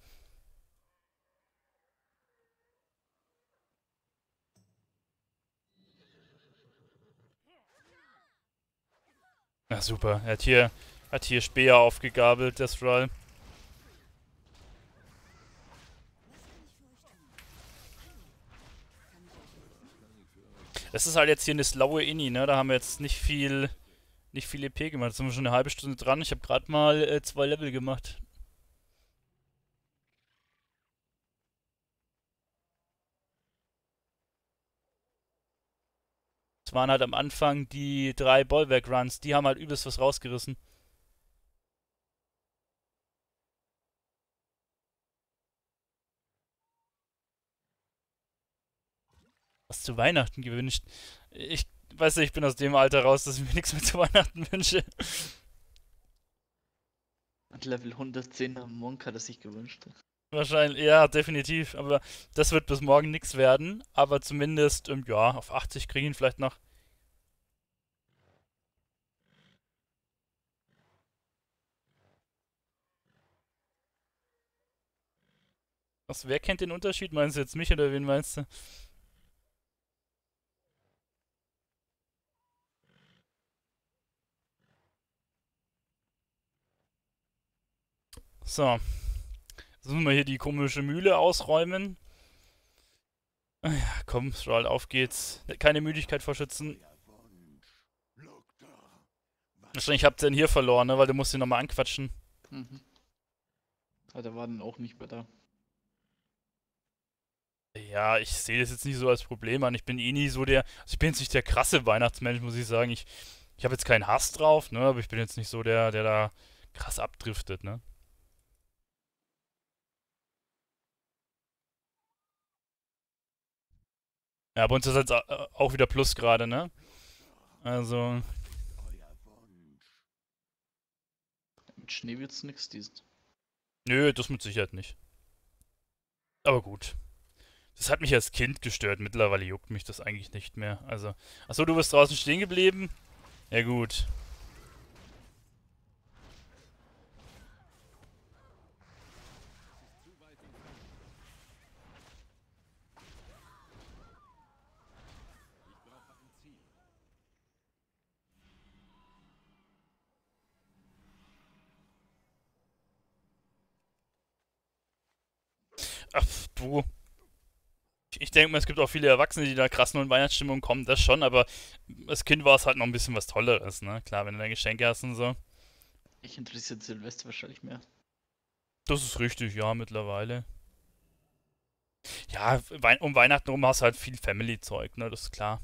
Na super, er hat hier Speer aufgegabelt, der Thrall. Das ist halt jetzt hier eine slaue Inni, ne? Da haben wir jetzt nicht viel EP gemacht. Jetzt sind wir schon eine halbe Stunde dran. Ich habe gerade mal 2 Level gemacht. Das waren halt am Anfang die 3 Bollwerk-Runs. Die haben halt übelst was rausgerissen. Was zu Weihnachten gewünscht. Ich weiß nicht, ich bin aus dem Alter raus, dass ich mir nichts mehr zu Weihnachten wünsche. Und Level 110er Monk hat er sich gewünscht. Wahrscheinlich, ja, definitiv. Aber das wird bis morgen nichts werden. Aber zumindest, ja, auf 80 kriegen ihn vielleicht noch. Wer kennt den Unterschied? Meinst du jetzt mich oder wen meinst du? So. Jetzt müssen wir hier die komische Mühle ausräumen. Ah ja, komm, Strahl, auf geht's. Keine Müdigkeit verschützen. Wahrscheinlich habt ihr ihn hier verloren, ne? Weil du musst ihn nochmal anquatschen. Mhm. Aber der war dann auch nicht mehr da. Ja, ich sehe das jetzt nicht so als Problem an. Ich bin eh nie so der. Also ich bin jetzt nicht der krasse Weihnachtsmensch, muss ich sagen. Ich habe jetzt keinen Hass drauf, ne? Aber ich bin jetzt nicht so der da krass abdriftet, ne? Ja, bei uns ist jetzt auch wieder Plus gerade, ne? Also, Mit Schnee wird's nix diesen. nö, das mit Sicherheit nicht. Aber gut. Das hat mich als Kind gestört. Mittlerweile juckt mich das eigentlich nicht mehr. Also, achso, du bist draußen stehen geblieben? Ja, gut. Ach, du. Ich denke mal, es gibt auch viele Erwachsene, die da krass nur in Weihnachtsstimmung kommen, das schon, aber als Kind war es halt noch ein bisschen was Tolleres, ne? Klar, wenn du dann Geschenke hast und so. Ich interessiert Silvester wahrscheinlich mehr. Das ist richtig, ja, mittlerweile. Ja, um Weihnachten rum hast du halt viel Family-Zeug, ne? Das ist klar.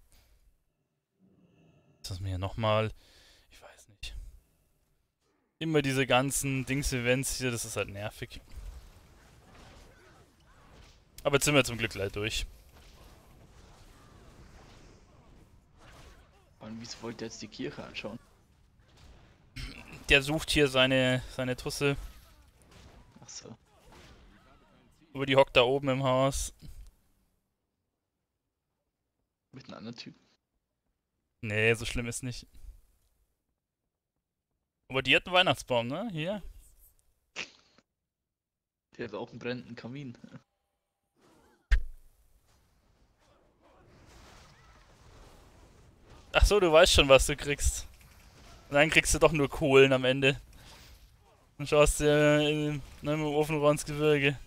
Das ist mir hier nochmal. Ich weiß nicht. Immer diese ganzen Dings-Events hier, das ist halt nervig. Aber jetzt sind wir zum Glück gleich durch. Und wieso wollte er jetzt die Kirche anschauen? Der sucht hier seine Tusse. Achso. Aber die hockt da oben im Haus. Mit einem anderen Typ. Nee, so schlimm ist nicht. Aber die hat einen Weihnachtsbaum, ne? Hier. Der hat auch einen brennenden Kamin. Ach so, du weißt schon, was du kriegst. Und dann kriegst du doch nur Kohlen am Ende. Und schaust dir im Ofenrohr ins Gebirge.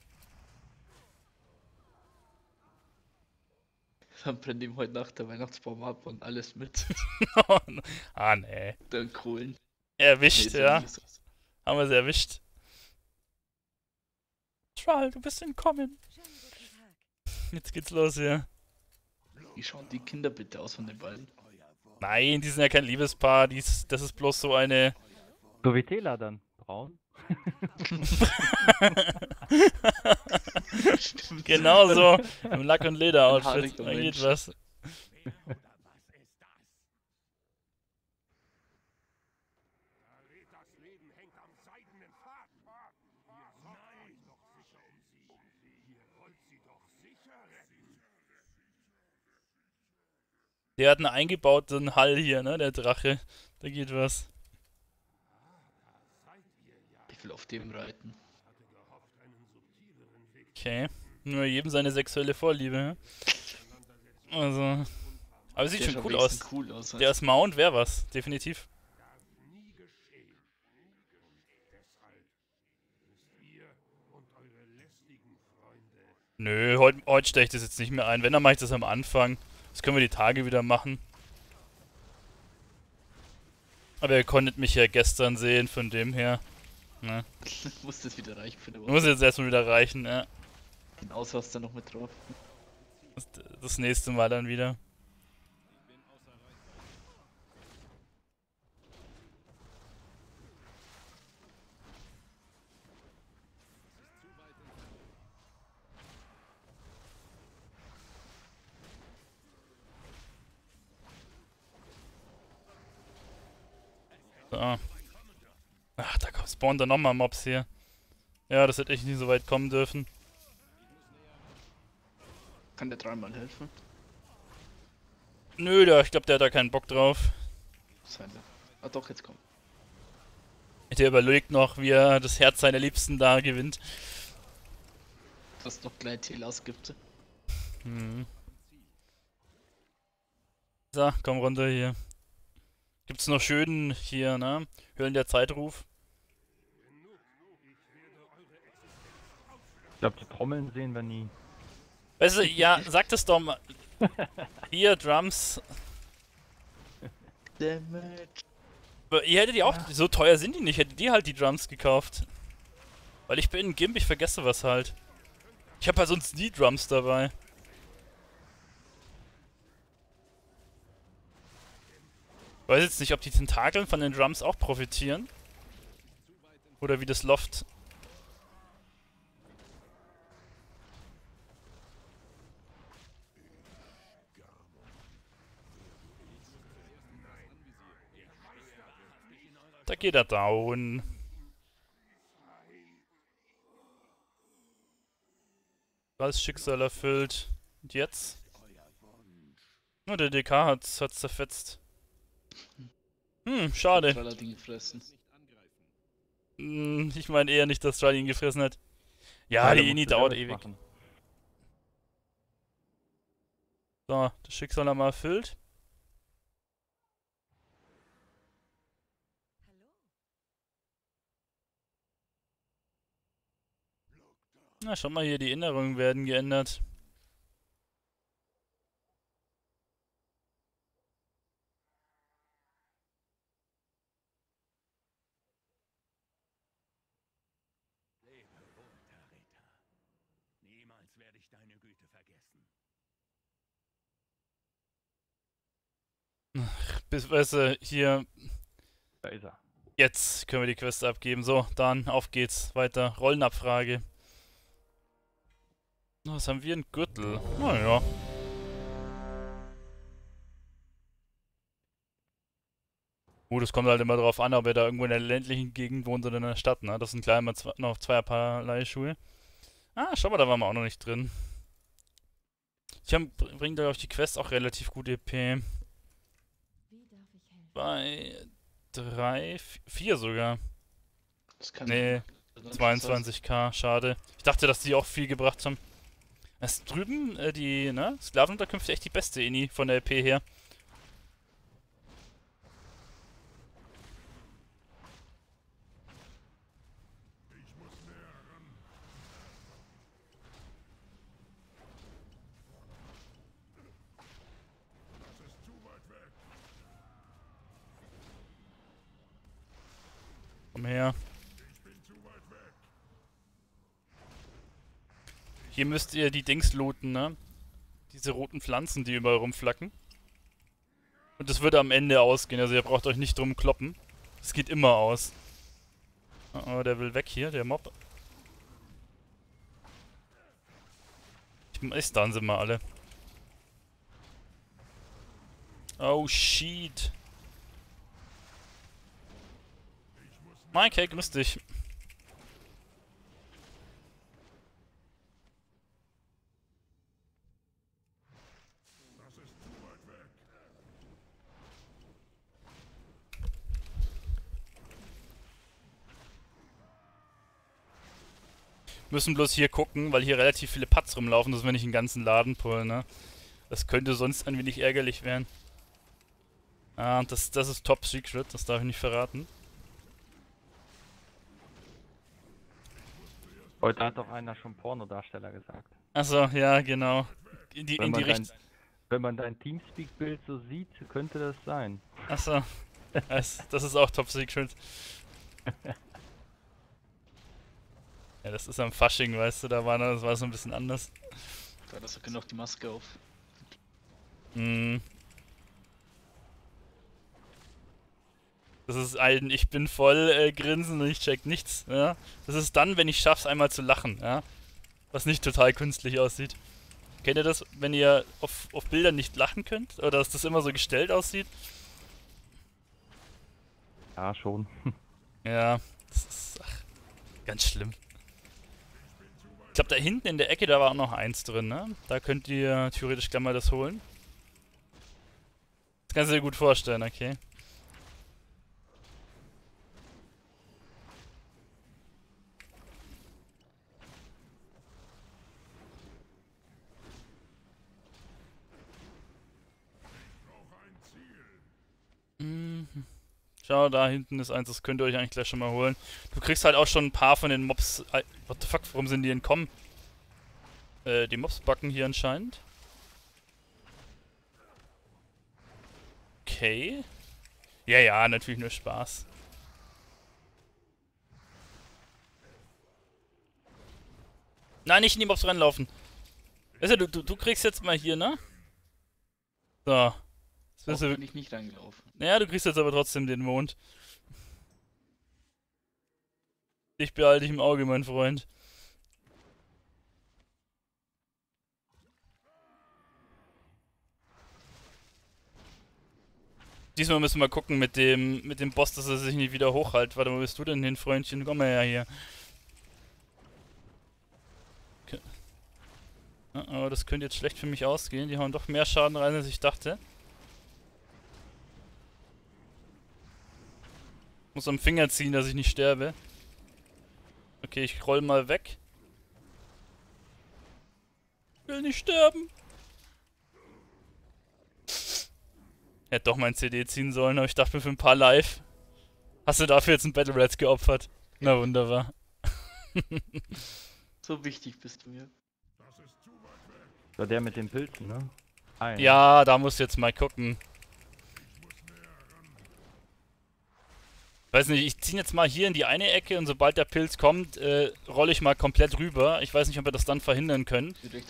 Dann brennt ihm heute Nacht der Weihnachtsbaum ab und alles mit. Ah, nee. Dann Kohlen. Erwischt, so ja. nicht so. Haben wir sie erwischt. Tral, du bist entkommen. Jetzt geht's los hier. Wie schauen die Kinder bitte aus von den beiden? Nein, die sind ja kein Liebespaar. Das ist bloß so eine. So wie Tela dann. Braun. Stimmt. Genau so. Im Lack- und Leder-Outfit. haariger Da geht Mensch. was. Der hat einen eingebauten Hall hier, ne? Der Drache. Da geht was. Ich will auf dem reiten. Okay. Nur jedem seine sexuelle Vorliebe, ne? Also. Aber sieht Der schon schaut cool wenigstens aus. cool aus. Der ist Mount wäre was, definitiv. Nö, heute steche ich das jetzt nicht mehr ein. Wenn, dann mache ich das am Anfang. Das können wir die Tage wieder machen. Aber ihr konntet mich ja gestern sehen, von dem her. Ne? Muss das wieder reichen für eine Muss Woche. jetzt erstmal wieder reichen, ja. Den Ausraster noch mit drauf. Das nächste Mal dann wieder. So. Ach, da spawnt dann nochmal Mobs hier. Ja, das hätte echt nicht so weit kommen dürfen. Kann der dreimal helfen? Nö, ich glaube, der hat da keinen Bock drauf. Seine. Ah doch, jetzt kommt. Der überlegt noch, wie er das Herz seiner Liebsten da gewinnt. Dass noch gleich Telas gibt. Hm. So, komm runter hier. Gibt's noch schönen hier, ne? Höhlen der Zeitruf. Ich glaube, die Trommeln sehen wir nie. Weißt du, ja, sag das doch mal. Hier, Drums. Damage. Aber ihr hättet die auch, so teuer sind die nicht, hättet ihr halt die Drums gekauft. Weil ich bin ein Gimp, ich vergesse was halt. Ich habe halt sonst nie Drums dabei. Weiß jetzt nicht, ob die Tentakeln von den Drums auch profitieren. Oder wie das Loft. Da geht er down. Das Schicksal erfüllt. Und jetzt? Oh, der DK hat's zerfetzt. Schade. Ding gefressen. Ich meine eher nicht, dass Charlie ihn gefressen hat. Ja, die Ini dauert ewig. Machen. So, das Schicksal haben wir erfüllt. Na, schau mal hier, die Erinnerungen werden geändert. Niemals werde ich deine Güte vergessen. Weißt du, hier, Da ist er. jetzt können wir die Quest abgeben. So, dann auf geht's. Weiter. Rollenabfrage. Was haben wir? Ein Gürtel. Naja. Das kommt halt immer drauf an, ob er da irgendwo in der ländlichen Gegend wohnt oder in der Stadt, ne? Das sind gleich mal noch zwei Paar Leihschuhe. Ah, schau mal, da waren wir auch noch nicht drin. Bringt euch auf die Quest auch relativ gut EP. Bei 3, 4 sogar. Das kann Nee, 22k, schade. Ich dachte, dass die auch viel gebracht haben. Das ist drüben, die, ne? Sklavenunterkünfte echt die beste Ini von der EP her. Komm her. Hier müsst ihr die Dings looten, ne? Diese roten Pflanzen, die überall rumflacken. Und das würde am Ende ausgehen, also ihr braucht euch nicht drum kloppen. Es geht immer aus. Oh, der will weg hier, der Mob. Dann sind wir alle. Oh, shit. Mike, hey, grüß dich. Müssen bloß hier gucken, weil hier relativ viele Putts rumlaufen, dass wir nicht den ganzen Laden pullen, ne? Das könnte sonst ein wenig ärgerlich werden. Ah, das ist Top Secret, das darf ich nicht verraten. Heute hat doch einer schon Pornodarsteller gesagt. Achso, ja, genau. In die Richtung. Wenn man dein Teamspeak-Bild so sieht, könnte das sein. Achso. Das ist auch Top Secret. Ja, das ist am Fasching, weißt du, das war so ein bisschen anders. Da hast du genug die Maske auf. Mhm. Das ist ein Ich bin voll Grinsen und ich check nichts, ja. Das ist dann, wenn ich schaff's, einmal zu lachen, ja. Was nicht total künstlich aussieht. Kennt ihr das, wenn ihr auf Bildern nicht lachen könnt? Oder dass das immer so gestellt aussieht? Ja, schon. Ja, das ist ganz schlimm. Ich glaube, da hinten in der Ecke, da war auch noch eins drin, ne? Da könnt ihr theoretisch gleich mal das holen. Das kannst du dir gut vorstellen, okay. Schau, da hinten ist eins, das könnt ihr euch eigentlich gleich schon mal holen. Du kriegst halt auch schon ein paar von den Mobs. What the fuck, warum sind die entkommen? Die Mobs backen hier anscheinend. Okay. Ja, natürlich nur Spaß. Nein, nicht in die Mobs reinlaufen. Weißt du, du kriegst jetzt mal hier, ne? So. Auch bin ich nicht reingelaufen. Ja, du kriegst jetzt aber trotzdem den Mond. Ich behalte dich im Auge, mein Freund. Diesmal müssen wir gucken mit dem Boss, dass er sich nicht wieder hochhält. Warte, wo bist du denn hin, Freundchen? Komm mal her hier. Okay. Oh, das könnte jetzt schlecht für mich ausgehen. Die hauen doch mehr Schaden rein, als ich dachte. Muss am Finger ziehen, dass ich nicht sterbe. Okay, ich roll mal weg. Ich will nicht sterben. Hätte doch mein CD ziehen sollen, aber ich dachte mir für ein paar Live. Hast du dafür jetzt ein Battle Rats geopfert? Na wunderbar. So wichtig bist du mir. War der mit den Pilzen, ne? Ja, da musst du jetzt mal gucken. Weiß nicht, ich ziehe jetzt mal hier in die eine Ecke und sobald der Pilz kommt, rolle ich mal komplett rüber. Ich weiß nicht, ob wir das dann verhindern können.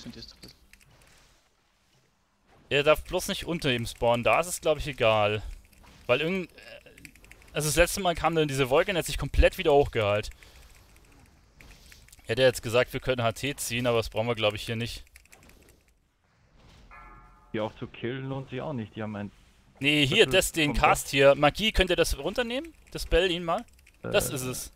Er darf bloß nicht unter ihm spawnen, da ist es glaube ich egal. Weil also das letzte Mal kam dann diese Wolke und hat sich komplett wieder hochgeheilt. Hätte jetzt gesagt, wir können HT ziehen, aber das brauchen wir glaube ich hier nicht. Die auch zu killen lohnt sich auch nicht, die haben ein... Nee, hier, den Cast hier. Magie, könnt ihr das runternehmen? Das Spell ihn mal? Das ist es.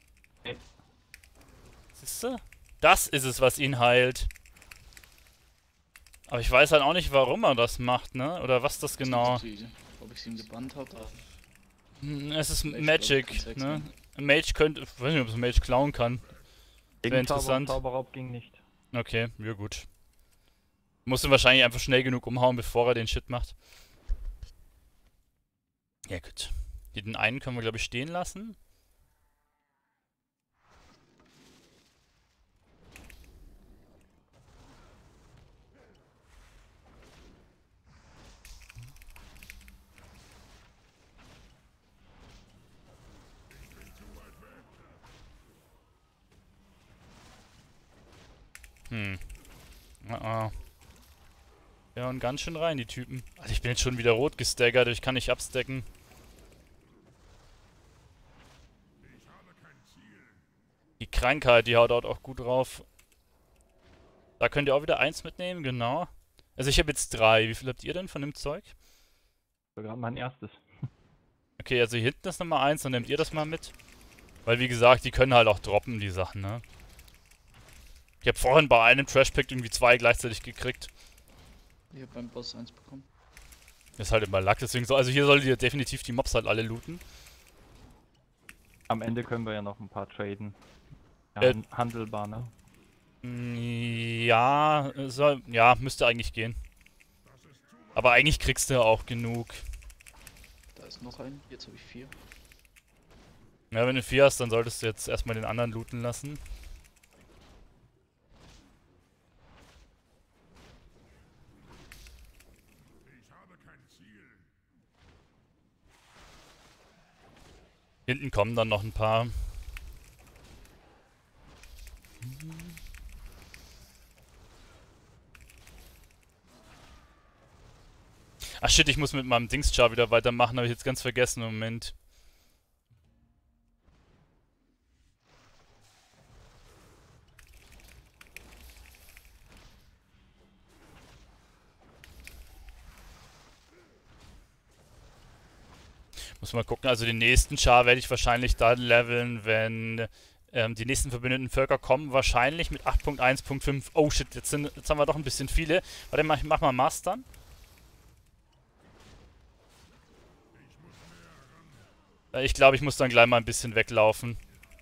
Siehst du? Das ist es, was ihn heilt. Aber ich weiß halt auch nicht, warum er das macht, ne? Oder was das genau... Ob ich sie ihm gebannt habe? Es ist Magic, ne? Ein Mage könnte... Ich weiß nicht, ob es ein Mage klauen kann. Wäre interessant. Zauberraub ging nicht. Okay, ja gut. Muss ihn wahrscheinlich einfach schnell genug umhauen, bevor er den Shit macht. Ja gut. Den einen können wir glaube ich stehen lassen. Ja, und ganz schön rein, die Typen. Also ich bin jetzt schon wieder rot gestaggert, ich kann nicht abstacken. Die Krankheit, die haut auch gut drauf. Da könnt ihr auch wieder 1 mitnehmen, genau. Also ich habe jetzt 3. Wie viel habt ihr denn von dem Zeug? Das war gerade mein erstes. Okay, also hier hinten ist nochmal 1, dann nehmt ihr das mal mit. Weil wie gesagt, die können halt auch droppen, die Sachen, ne? Ich habe vorhin bei einem Trash-Pack irgendwie 2 gleichzeitig gekriegt. Ich habe beim Boss 1 bekommen. Ist halt immer Lack, deswegen so. Also hier solltet ihr definitiv die Mobs halt alle looten. Am Ende können wir ja noch ein paar traden. Ja, handelbar, ne? Ja, ja, müsste eigentlich gehen. Aber eigentlich kriegst du auch genug. Da ist noch ein. Jetzt habe ich 4. Ja, wenn du 4 hast, dann solltest du jetzt erstmal den anderen looten lassen. Hinten kommen dann noch ein paar. Ach shit, ich muss mit meinem Dings-Char wieder weitermachen, habe ich jetzt ganz vergessen. Moment. Muss mal gucken, also den nächsten Char werde ich wahrscheinlich dann leveln, wenn die nächsten verbündeten Völker kommen. Wahrscheinlich mit 8.1.5. Oh shit, jetzt haben wir doch ein bisschen viele. Warte mal, ich mach mal Mastern. Ich glaube, ich muss dann gleich mal ein bisschen weglaufen.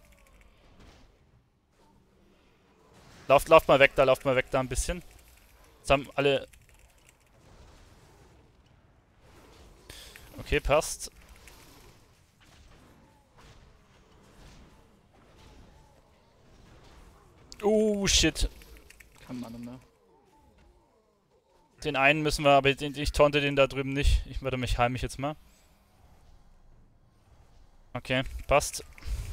Lauft mal weg da ein bisschen. Jetzt haben alle... Okay, passt. Shit. Kein Mann mehr. Den einen müssen wir, aber ich taunte den da drüben nicht. Ich werde mich heim jetzt mal. Okay, passt.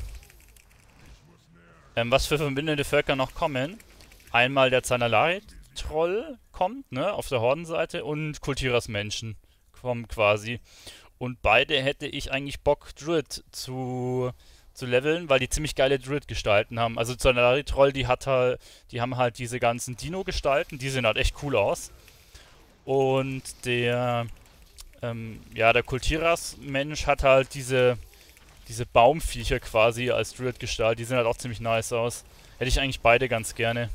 Was für verbündete Völker noch kommen? Einmal der Zanalari-Troll kommt, ne, auf der Hordenseite und Kultiras Menschen kommen quasi. Und beide hätte ich eigentlich Bock, Druid zu leveln, weil die ziemlich geile Druid-Gestalten haben. Also Zanalari-Troll, die haben halt diese ganzen Dino-Gestalten, die sehen halt echt cool aus. Und der Kultiras-Mensch hat halt diese Baumviecher quasi als Druid-Gestalt, die sehen halt auch ziemlich nice aus. Hätte ich eigentlich beide ganz gerne.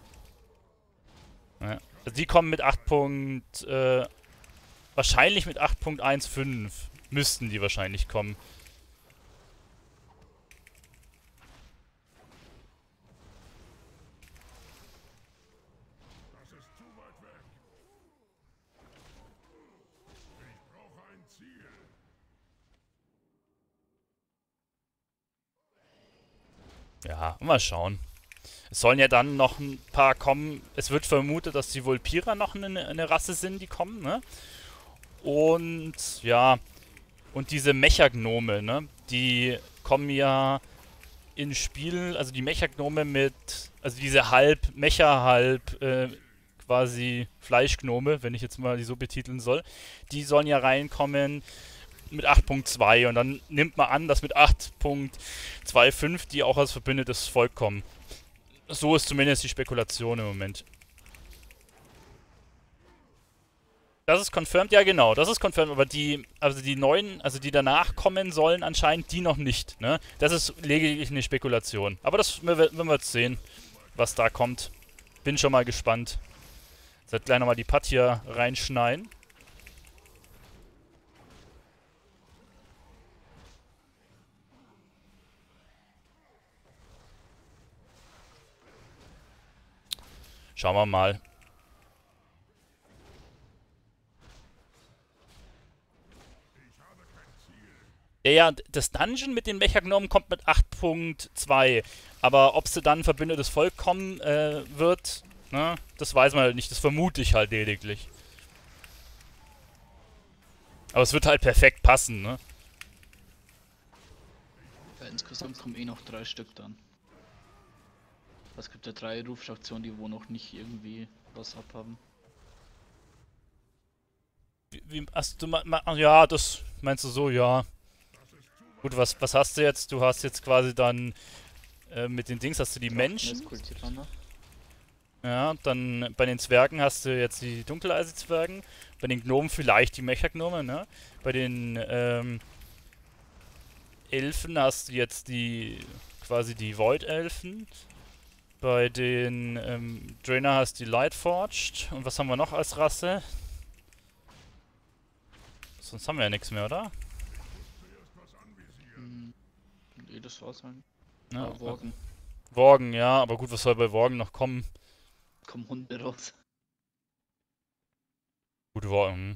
Ja. Also die kommen mit 8. Wahrscheinlich mit 8.15. Müssten die wahrscheinlich kommen. Ja, mal schauen. Es sollen ja dann noch ein paar kommen. Es wird vermutet, dass die Vulpira noch eine Rasse sind, die kommen, ne? Und ja, und diese Mechagnome, ne? Die kommen ja ins Spiel, also die Mechagnome also diese halb Mecha, halb quasi Fleischgnome, wenn ich jetzt mal die so betiteln soll, die sollen ja reinkommen mit 8.2 und dann nimmt man an, dass mit 8.25 die auch als verbündetes Volk kommen. So ist zumindest die Spekulation im Moment. Das ist confirmed? Ja, genau, das ist confirmed, aber die neuen, also die danach kommen sollen anscheinend, die noch nicht, ne? Das ist lediglich eine Spekulation. Aber das werden wir jetzt sehen, was da kommt. Bin schon mal gespannt. Jetzt werde gleich nochmal die Putt hier reinschneiden. Schauen wir mal. Ja, das Dungeon mit den Mechagnomen kommt mit 8.2. Aber ob sie dann ein verbündetes Volk kommen wird, ne, das weiß man halt nicht. Das vermute ich halt lediglich. Aber es wird halt perfekt passen, ne? Ja, insgesamt kommen eh noch 3 Stück dann. Es gibt ja 3 Rufstaktionen, die wo noch nicht irgendwie was abhaben. Ja, das meinst du so, ja. Gut, was hast du jetzt? Du hast jetzt quasi dann mit den Dings hast du die Menschen. Ja, dann bei den Zwergen hast du jetzt die Dunkeleise-Zwergen. Bei den Gnomen vielleicht die Mechagnome, ne? Bei den Elfen hast du jetzt quasi die Void-Elfen. Bei den Draenor hast du die Lightforged. Und was haben wir noch als Rasse? Sonst haben wir ja nichts mehr, oder? Nee, das war's halt. Ja, Worgen. Worgen, ja, aber gut, was soll bei Worgen noch kommen? Kommen Hunde raus. Gut, Worgen.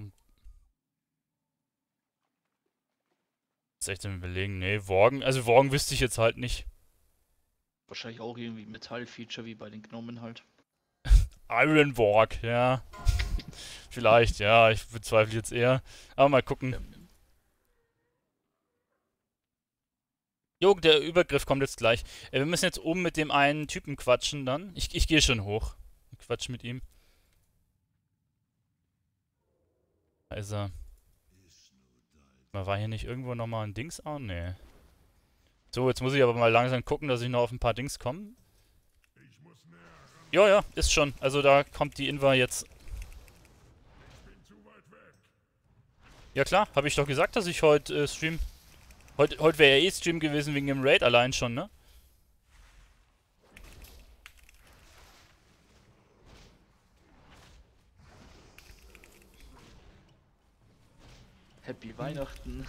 Was echt am Überlegen? Nee, Worgen. Also Worgen wüsste ich jetzt halt nicht. Wahrscheinlich auch irgendwie Metall-Feature wie bei den Gnomen halt. Iron Worg, ja. Vielleicht, ja, ich bezweifle jetzt eher. Aber mal gucken. Jo, der Übergriff kommt jetzt gleich. Wir müssen jetzt oben mit dem einen Typen quatschen dann. Ich gehe schon hoch. Quatsch mit ihm. Da ist er. War hier nicht irgendwo nochmal ein Dings? Oh, nee. So, jetzt muss ich aber mal langsam gucken, dass ich noch auf ein paar Dings komme. Ja, ja, ist schon. Also da kommt die Inva jetzt. Ja klar, habe ich doch gesagt, dass ich heute stream. Heute wäre ja eh Stream gewesen wegen dem Raid allein schon, ne? Happy Weihnachten.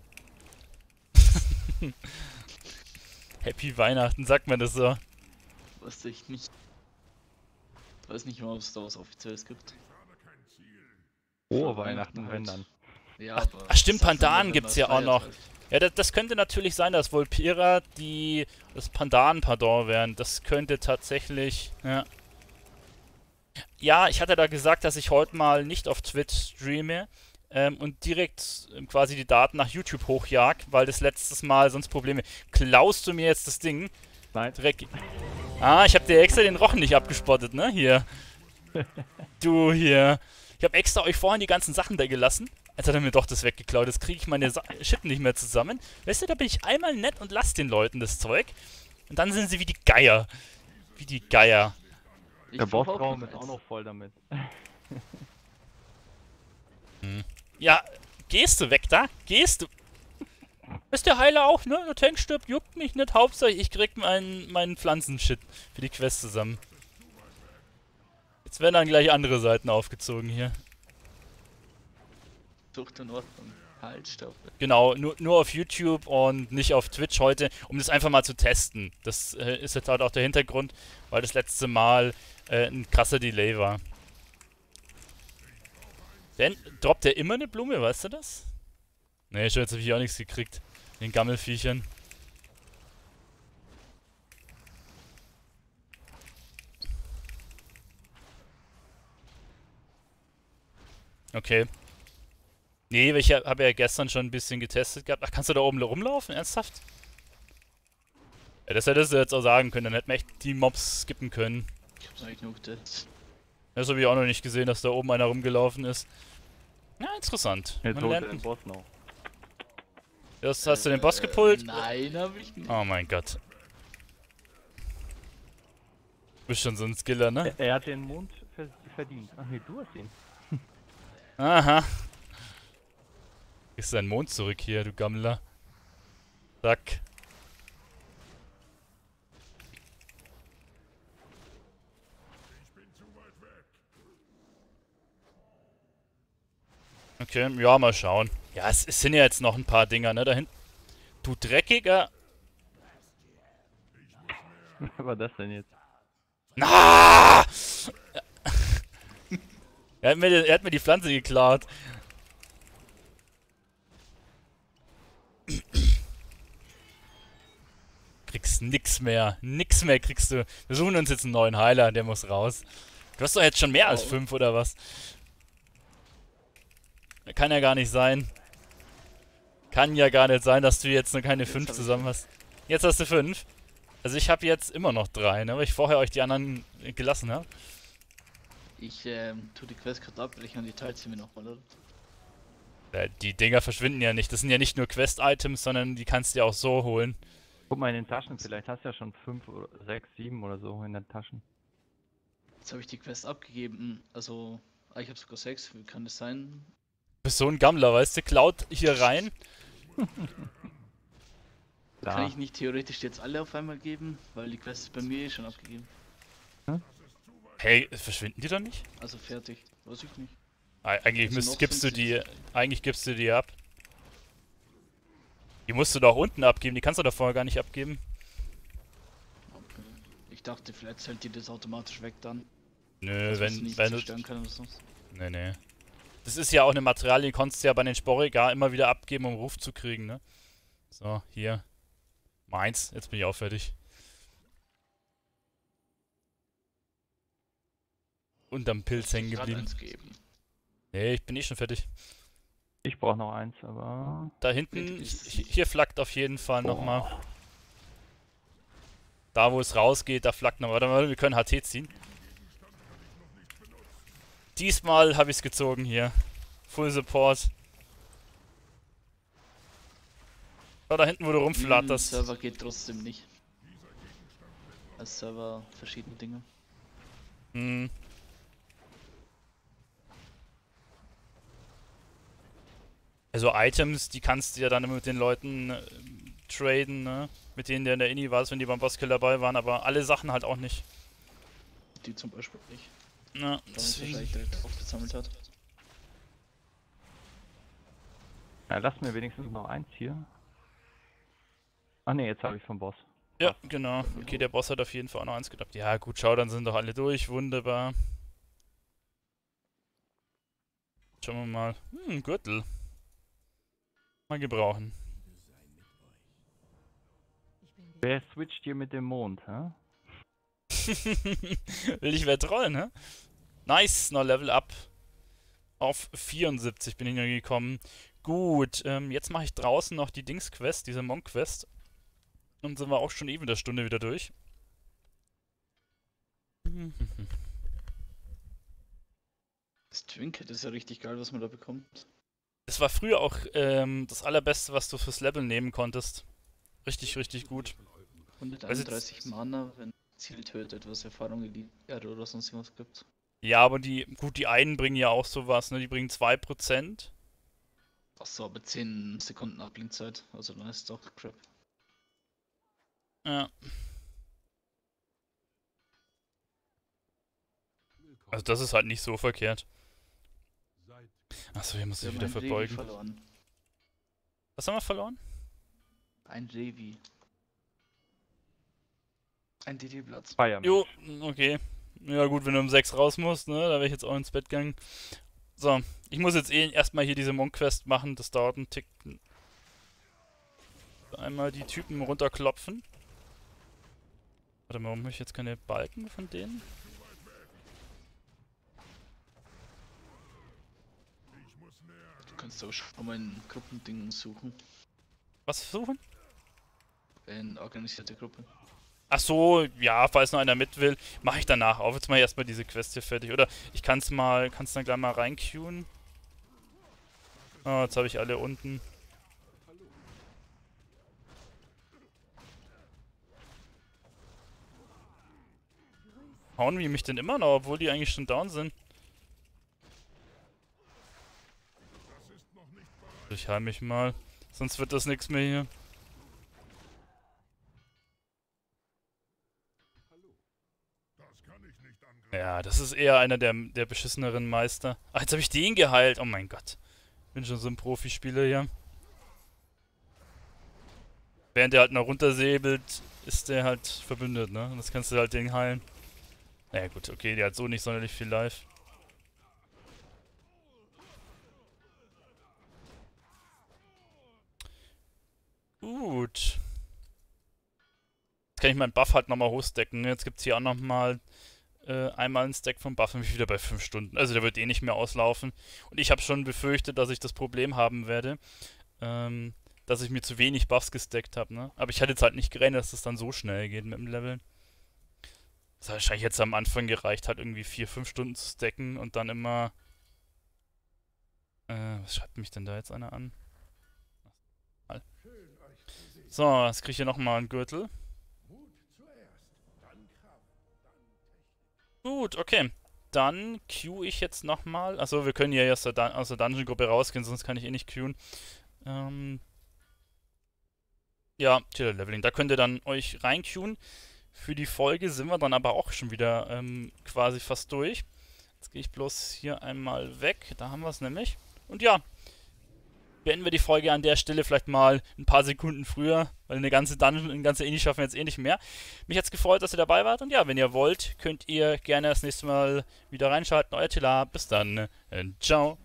Happy Weihnachten, sagt man das so. Weiß ich nicht. Weiß nicht mal, ob es da was Offizielles gibt. Frohe Für Weihnachten, wenn halt. dann. Ja, aber. Ach stimmt, das sagt man Pandanen wenn gibt's man ja auch feiert noch. halt. Ja, das könnte natürlich sein, dass Volpira das Pandanen-Pardon wären. Das könnte tatsächlich, ja. Ja, ich hatte da gesagt, dass ich heute mal nicht auf Twitch streame und direkt quasi die Daten nach YouTube hochjag, weil das letztes Mal sonst Probleme. Klaust du mir jetzt das Ding? Nein. Dreck. Ah, ich habe dir extra den Rochen nicht abgespottet, ne? Hier. Du hier. Ich habe extra euch vorhin die ganzen Sachen da gelassen. Jetzt hat er mir doch das weggeklaut. Jetzt kriege ich meine Shit nicht mehr zusammen. Weißt du, da bin ich einmal nett und lass den Leuten das Zeug. Und dann sind sie wie die Geier. Wie die Geier. Ich Der brauch Bossraum noch ist auch eins. noch voll damit. Ja, gehst du weg da? Gehst du? Ist der Heiler auch, ne? Der Tank stirbt, juckt mich nicht. Hauptsache, ich krieg meinen Pflanzenshit für die Quest zusammen. Jetzt werden dann gleich andere Seiten aufgezogen hier. Zucht in Ordnung. Halt, stopp. Genau, nur auf YouTube und nicht auf Twitch heute, um das einfach mal zu testen. Das ist jetzt halt auch der Hintergrund, weil das letzte Mal ein krasser Delay war. Denn droppt der immer eine Blume, weißt du das? Nee, schon jetzt habe ich auch nichts gekriegt. Den Gammelviechern. Okay. Nee, weil ich habe ja gestern schon ein bisschen getestet gehabt. Ach, kannst du da oben rumlaufen? Ernsthaft? Ja, das hättest du jetzt auch sagen können. Dann hätten wir echt die Mobs skippen können. Ich hab's eigentlich nur getestet. Das habe ich auch noch nicht gesehen, dass da oben einer rumgelaufen ist. Ja, interessant. Jetzt Man holt er lernt den Boss noch. hast du den Boss gepult? Nein, hab ich nicht. Oh mein Gott. Du bist schon so ein Skiller, ne? Er hat den Mond verdient. Ach nee, du hast ihn. Aha. Ist dein Mond zurück hier, du Gammler. Zack. Okay, ja, mal schauen. Ja, es sind ja jetzt noch ein paar Dinger, ne, da hinten. Du dreckiger. Was war das denn jetzt? Na! Er hat mir die Pflanze geklaut. Kriegst nix mehr. Nix mehr kriegst du. Wir suchen uns jetzt einen neuen Heiler, der muss raus. Du hast doch jetzt schon mehr als 5 oder was? Kann ja gar nicht sein. Kann ja gar nicht sein, dass du jetzt noch keine 5 zusammen hast. Jetzt hast du 5. Also ich habe jetzt immer noch 3, ne, weil ich vorher euch die anderen gelassen habe. Ich tu die Quest gerade abbrechen und die teilt sie mir nochmal, oder? Die Dinger verschwinden ja nicht. Das sind ja nicht nur Quest-Items, sondern die kannst du ja auch so holen. Guck mal in den Taschen, vielleicht hast du ja schon 5 oder 6, 7 oder so in den Taschen. Jetzt habe ich die Quest abgegeben. Also, ich habe sogar 6. Wie kann das sein? Du bist so ein Gammler, weißt du? Klaut hier rein. Da. Kann ich nicht theoretisch jetzt alle auf einmal geben? Weil die Quest ist bei mir eh schon abgegeben. Hey, verschwinden die doch nicht? Also fertig. Weiß ich nicht. Eigentlich Also noch gibst du 50. die. Eigentlich gibst du die ab. Die musst du doch unten abgeben, die kannst du doch vorher gar nicht abgeben. dachte, vielleicht zählt die das automatisch weg dann. Nö, dass man es wenn, nicht wenn du... zerstören kann oder so. Nee, nee. Das ist ja auch eine Materialie, die konntest du ja bei den Sporregal immer wieder abgeben, um Ruf zu kriegen, ne? So, hier. Meins. Jetzt bin ich auch fertig. Unterm Pilz hängen Grad geblieben. eins geben. Nee, ich bin eh schon fertig. Ich brauche noch eins, aber... Da hinten, hier flackt auf jeden Fall nochmal. Boah. Da, wo es rausgeht, da flackt noch. Warte mal, wir können HT ziehen. Diesmal habe ich es gezogen hier. Full Support. Schau da hinten, wo du rumflatterst. Server geht trotzdem nicht. Als Server verschiedene Dinge. Hm. Also Items, die kannst du ja dann immer mit den Leuten traden, ne? Mit denen, der in der Inni war, wenn die beim Bosskill dabei waren, aber alle Sachen halt auch nicht. Die zum Beispiel nicht. Ja, Da man es deswegen. wahrscheinlich direkt aufgesammelt hat. Ja, lass mir wenigstens noch eins hier. Ach ne, jetzt habe ich vom Boss. Ja, genau. Okay, der Boss hat auf jeden Fall auch noch eins gedacht. Ja, gut, schau, dann sind doch alle durch. Wunderbar. Schauen wir mal. Gürtel. Mal gebrauchen. Wer switcht hier mit dem Mond, hä? Will ich wer trollen, hä? Nice, noch Level up. Auf 74 bin ich noch gekommen. Gut, jetzt mache ich draußen noch die Dings-Quest, diese Monk-Quest. Und sind wir auch schon eben der Stunde wieder durch. Das Trinket ist ja richtig geil, was man da bekommt. Das war früher auch das allerbeste, was du fürs Level nehmen konntest. Richtig, richtig gut. 131 Mana, wenn Ziel tötet, was Erfahrung Erde oder sonst irgendwas gibt. Ja, aber die einen bringen ja auch sowas, ne? Die bringen 2%. Achso, aber 10 Sekunden Abblinkzeit, also dann ist doch Crap. Ja. Also das ist halt nicht so verkehrt. Achso, hier muss ich wieder verbeugen. Verloren. Was haben wir verloren? Ein JV. Ein DD-Platz. Fireman. Jo, okay. Ja gut, wenn du um 6 raus musst, ne, da wäre ich jetzt auch ins Bett gegangen. So, ich muss jetzt erstmal hier diese Monk-Quest machen, das dauert einen Tick. Einmal die Typen runterklopfen. Warte mal, warum habe ich jetzt keine Balken von denen? Du kannst auch schon mal in Gruppendingen suchen. Was suchen? In organisierte Gruppe. Ach so, ja, falls noch einer mit will, mache ich danach auf. Jetzt mal erstmal diese Quest hier fertig. Oder ich kann's dann gleich mal reinqueuen. Oh, jetzt habe ich alle unten. Hauen wir mich denn immer noch, obwohl die eigentlich schon down sind? Ich heil mich mal, sonst wird das nichts mehr hier. Ja, das ist eher einer der beschisseneren Meister. Ach, jetzt habe ich den geheilt. Oh mein Gott. Bin schon so ein Profispieler hier. Während der halt noch runtersäbelt, ist der halt verbündet, ne? Und das kannst du halt den heilen. Naja gut, okay, der hat so nicht sonderlich viel Life. Gut. Jetzt kann ich meinen Buff halt nochmal hochstacken. Jetzt gibt es hier auch nochmal einmal einen Stack vom Buff und bin ich wieder bei 5 Stunden. Also der wird eh nicht mehr auslaufen. Und ich habe schon befürchtet, dass ich das Problem haben werde, dass ich mir zu wenig Buffs gestackt habe, ne? Aber ich hatte jetzt halt nicht gerechnet, dass das dann so schnell geht mit dem Leveln. Das hat wahrscheinlich jetzt am Anfang gereicht, halt irgendwie 4-5 Stunden zu stacken und dann immer... was schreibt mich denn da jetzt einer an? So, jetzt kriege ich hier nochmal einen Gürtel. Gut, okay. Dann queue ich jetzt nochmal. Achso, wir können ja erst aus der Dungeon-Gruppe rausgehen, sonst kann ich eh nicht queuen. Ja, Leveling. Da könnt ihr dann euch reinqueuen. Für die Folge sind wir dann aber auch schon wieder quasi fast durch. Jetzt gehe ich bloß hier einmal weg. Da haben wir es nämlich. Und ja, beenden wir die Folge an der Stelle vielleicht mal ein paar Sekunden früher, weil eine ganze Dungeon, eine ganze Indie schaffen wir jetzt eh nicht mehr. Mich hat's gefreut, dass ihr dabei wart und ja, wenn ihr wollt, könnt ihr gerne das nächste Mal wieder reinschalten. Euer Tila, bis dann. Ciao.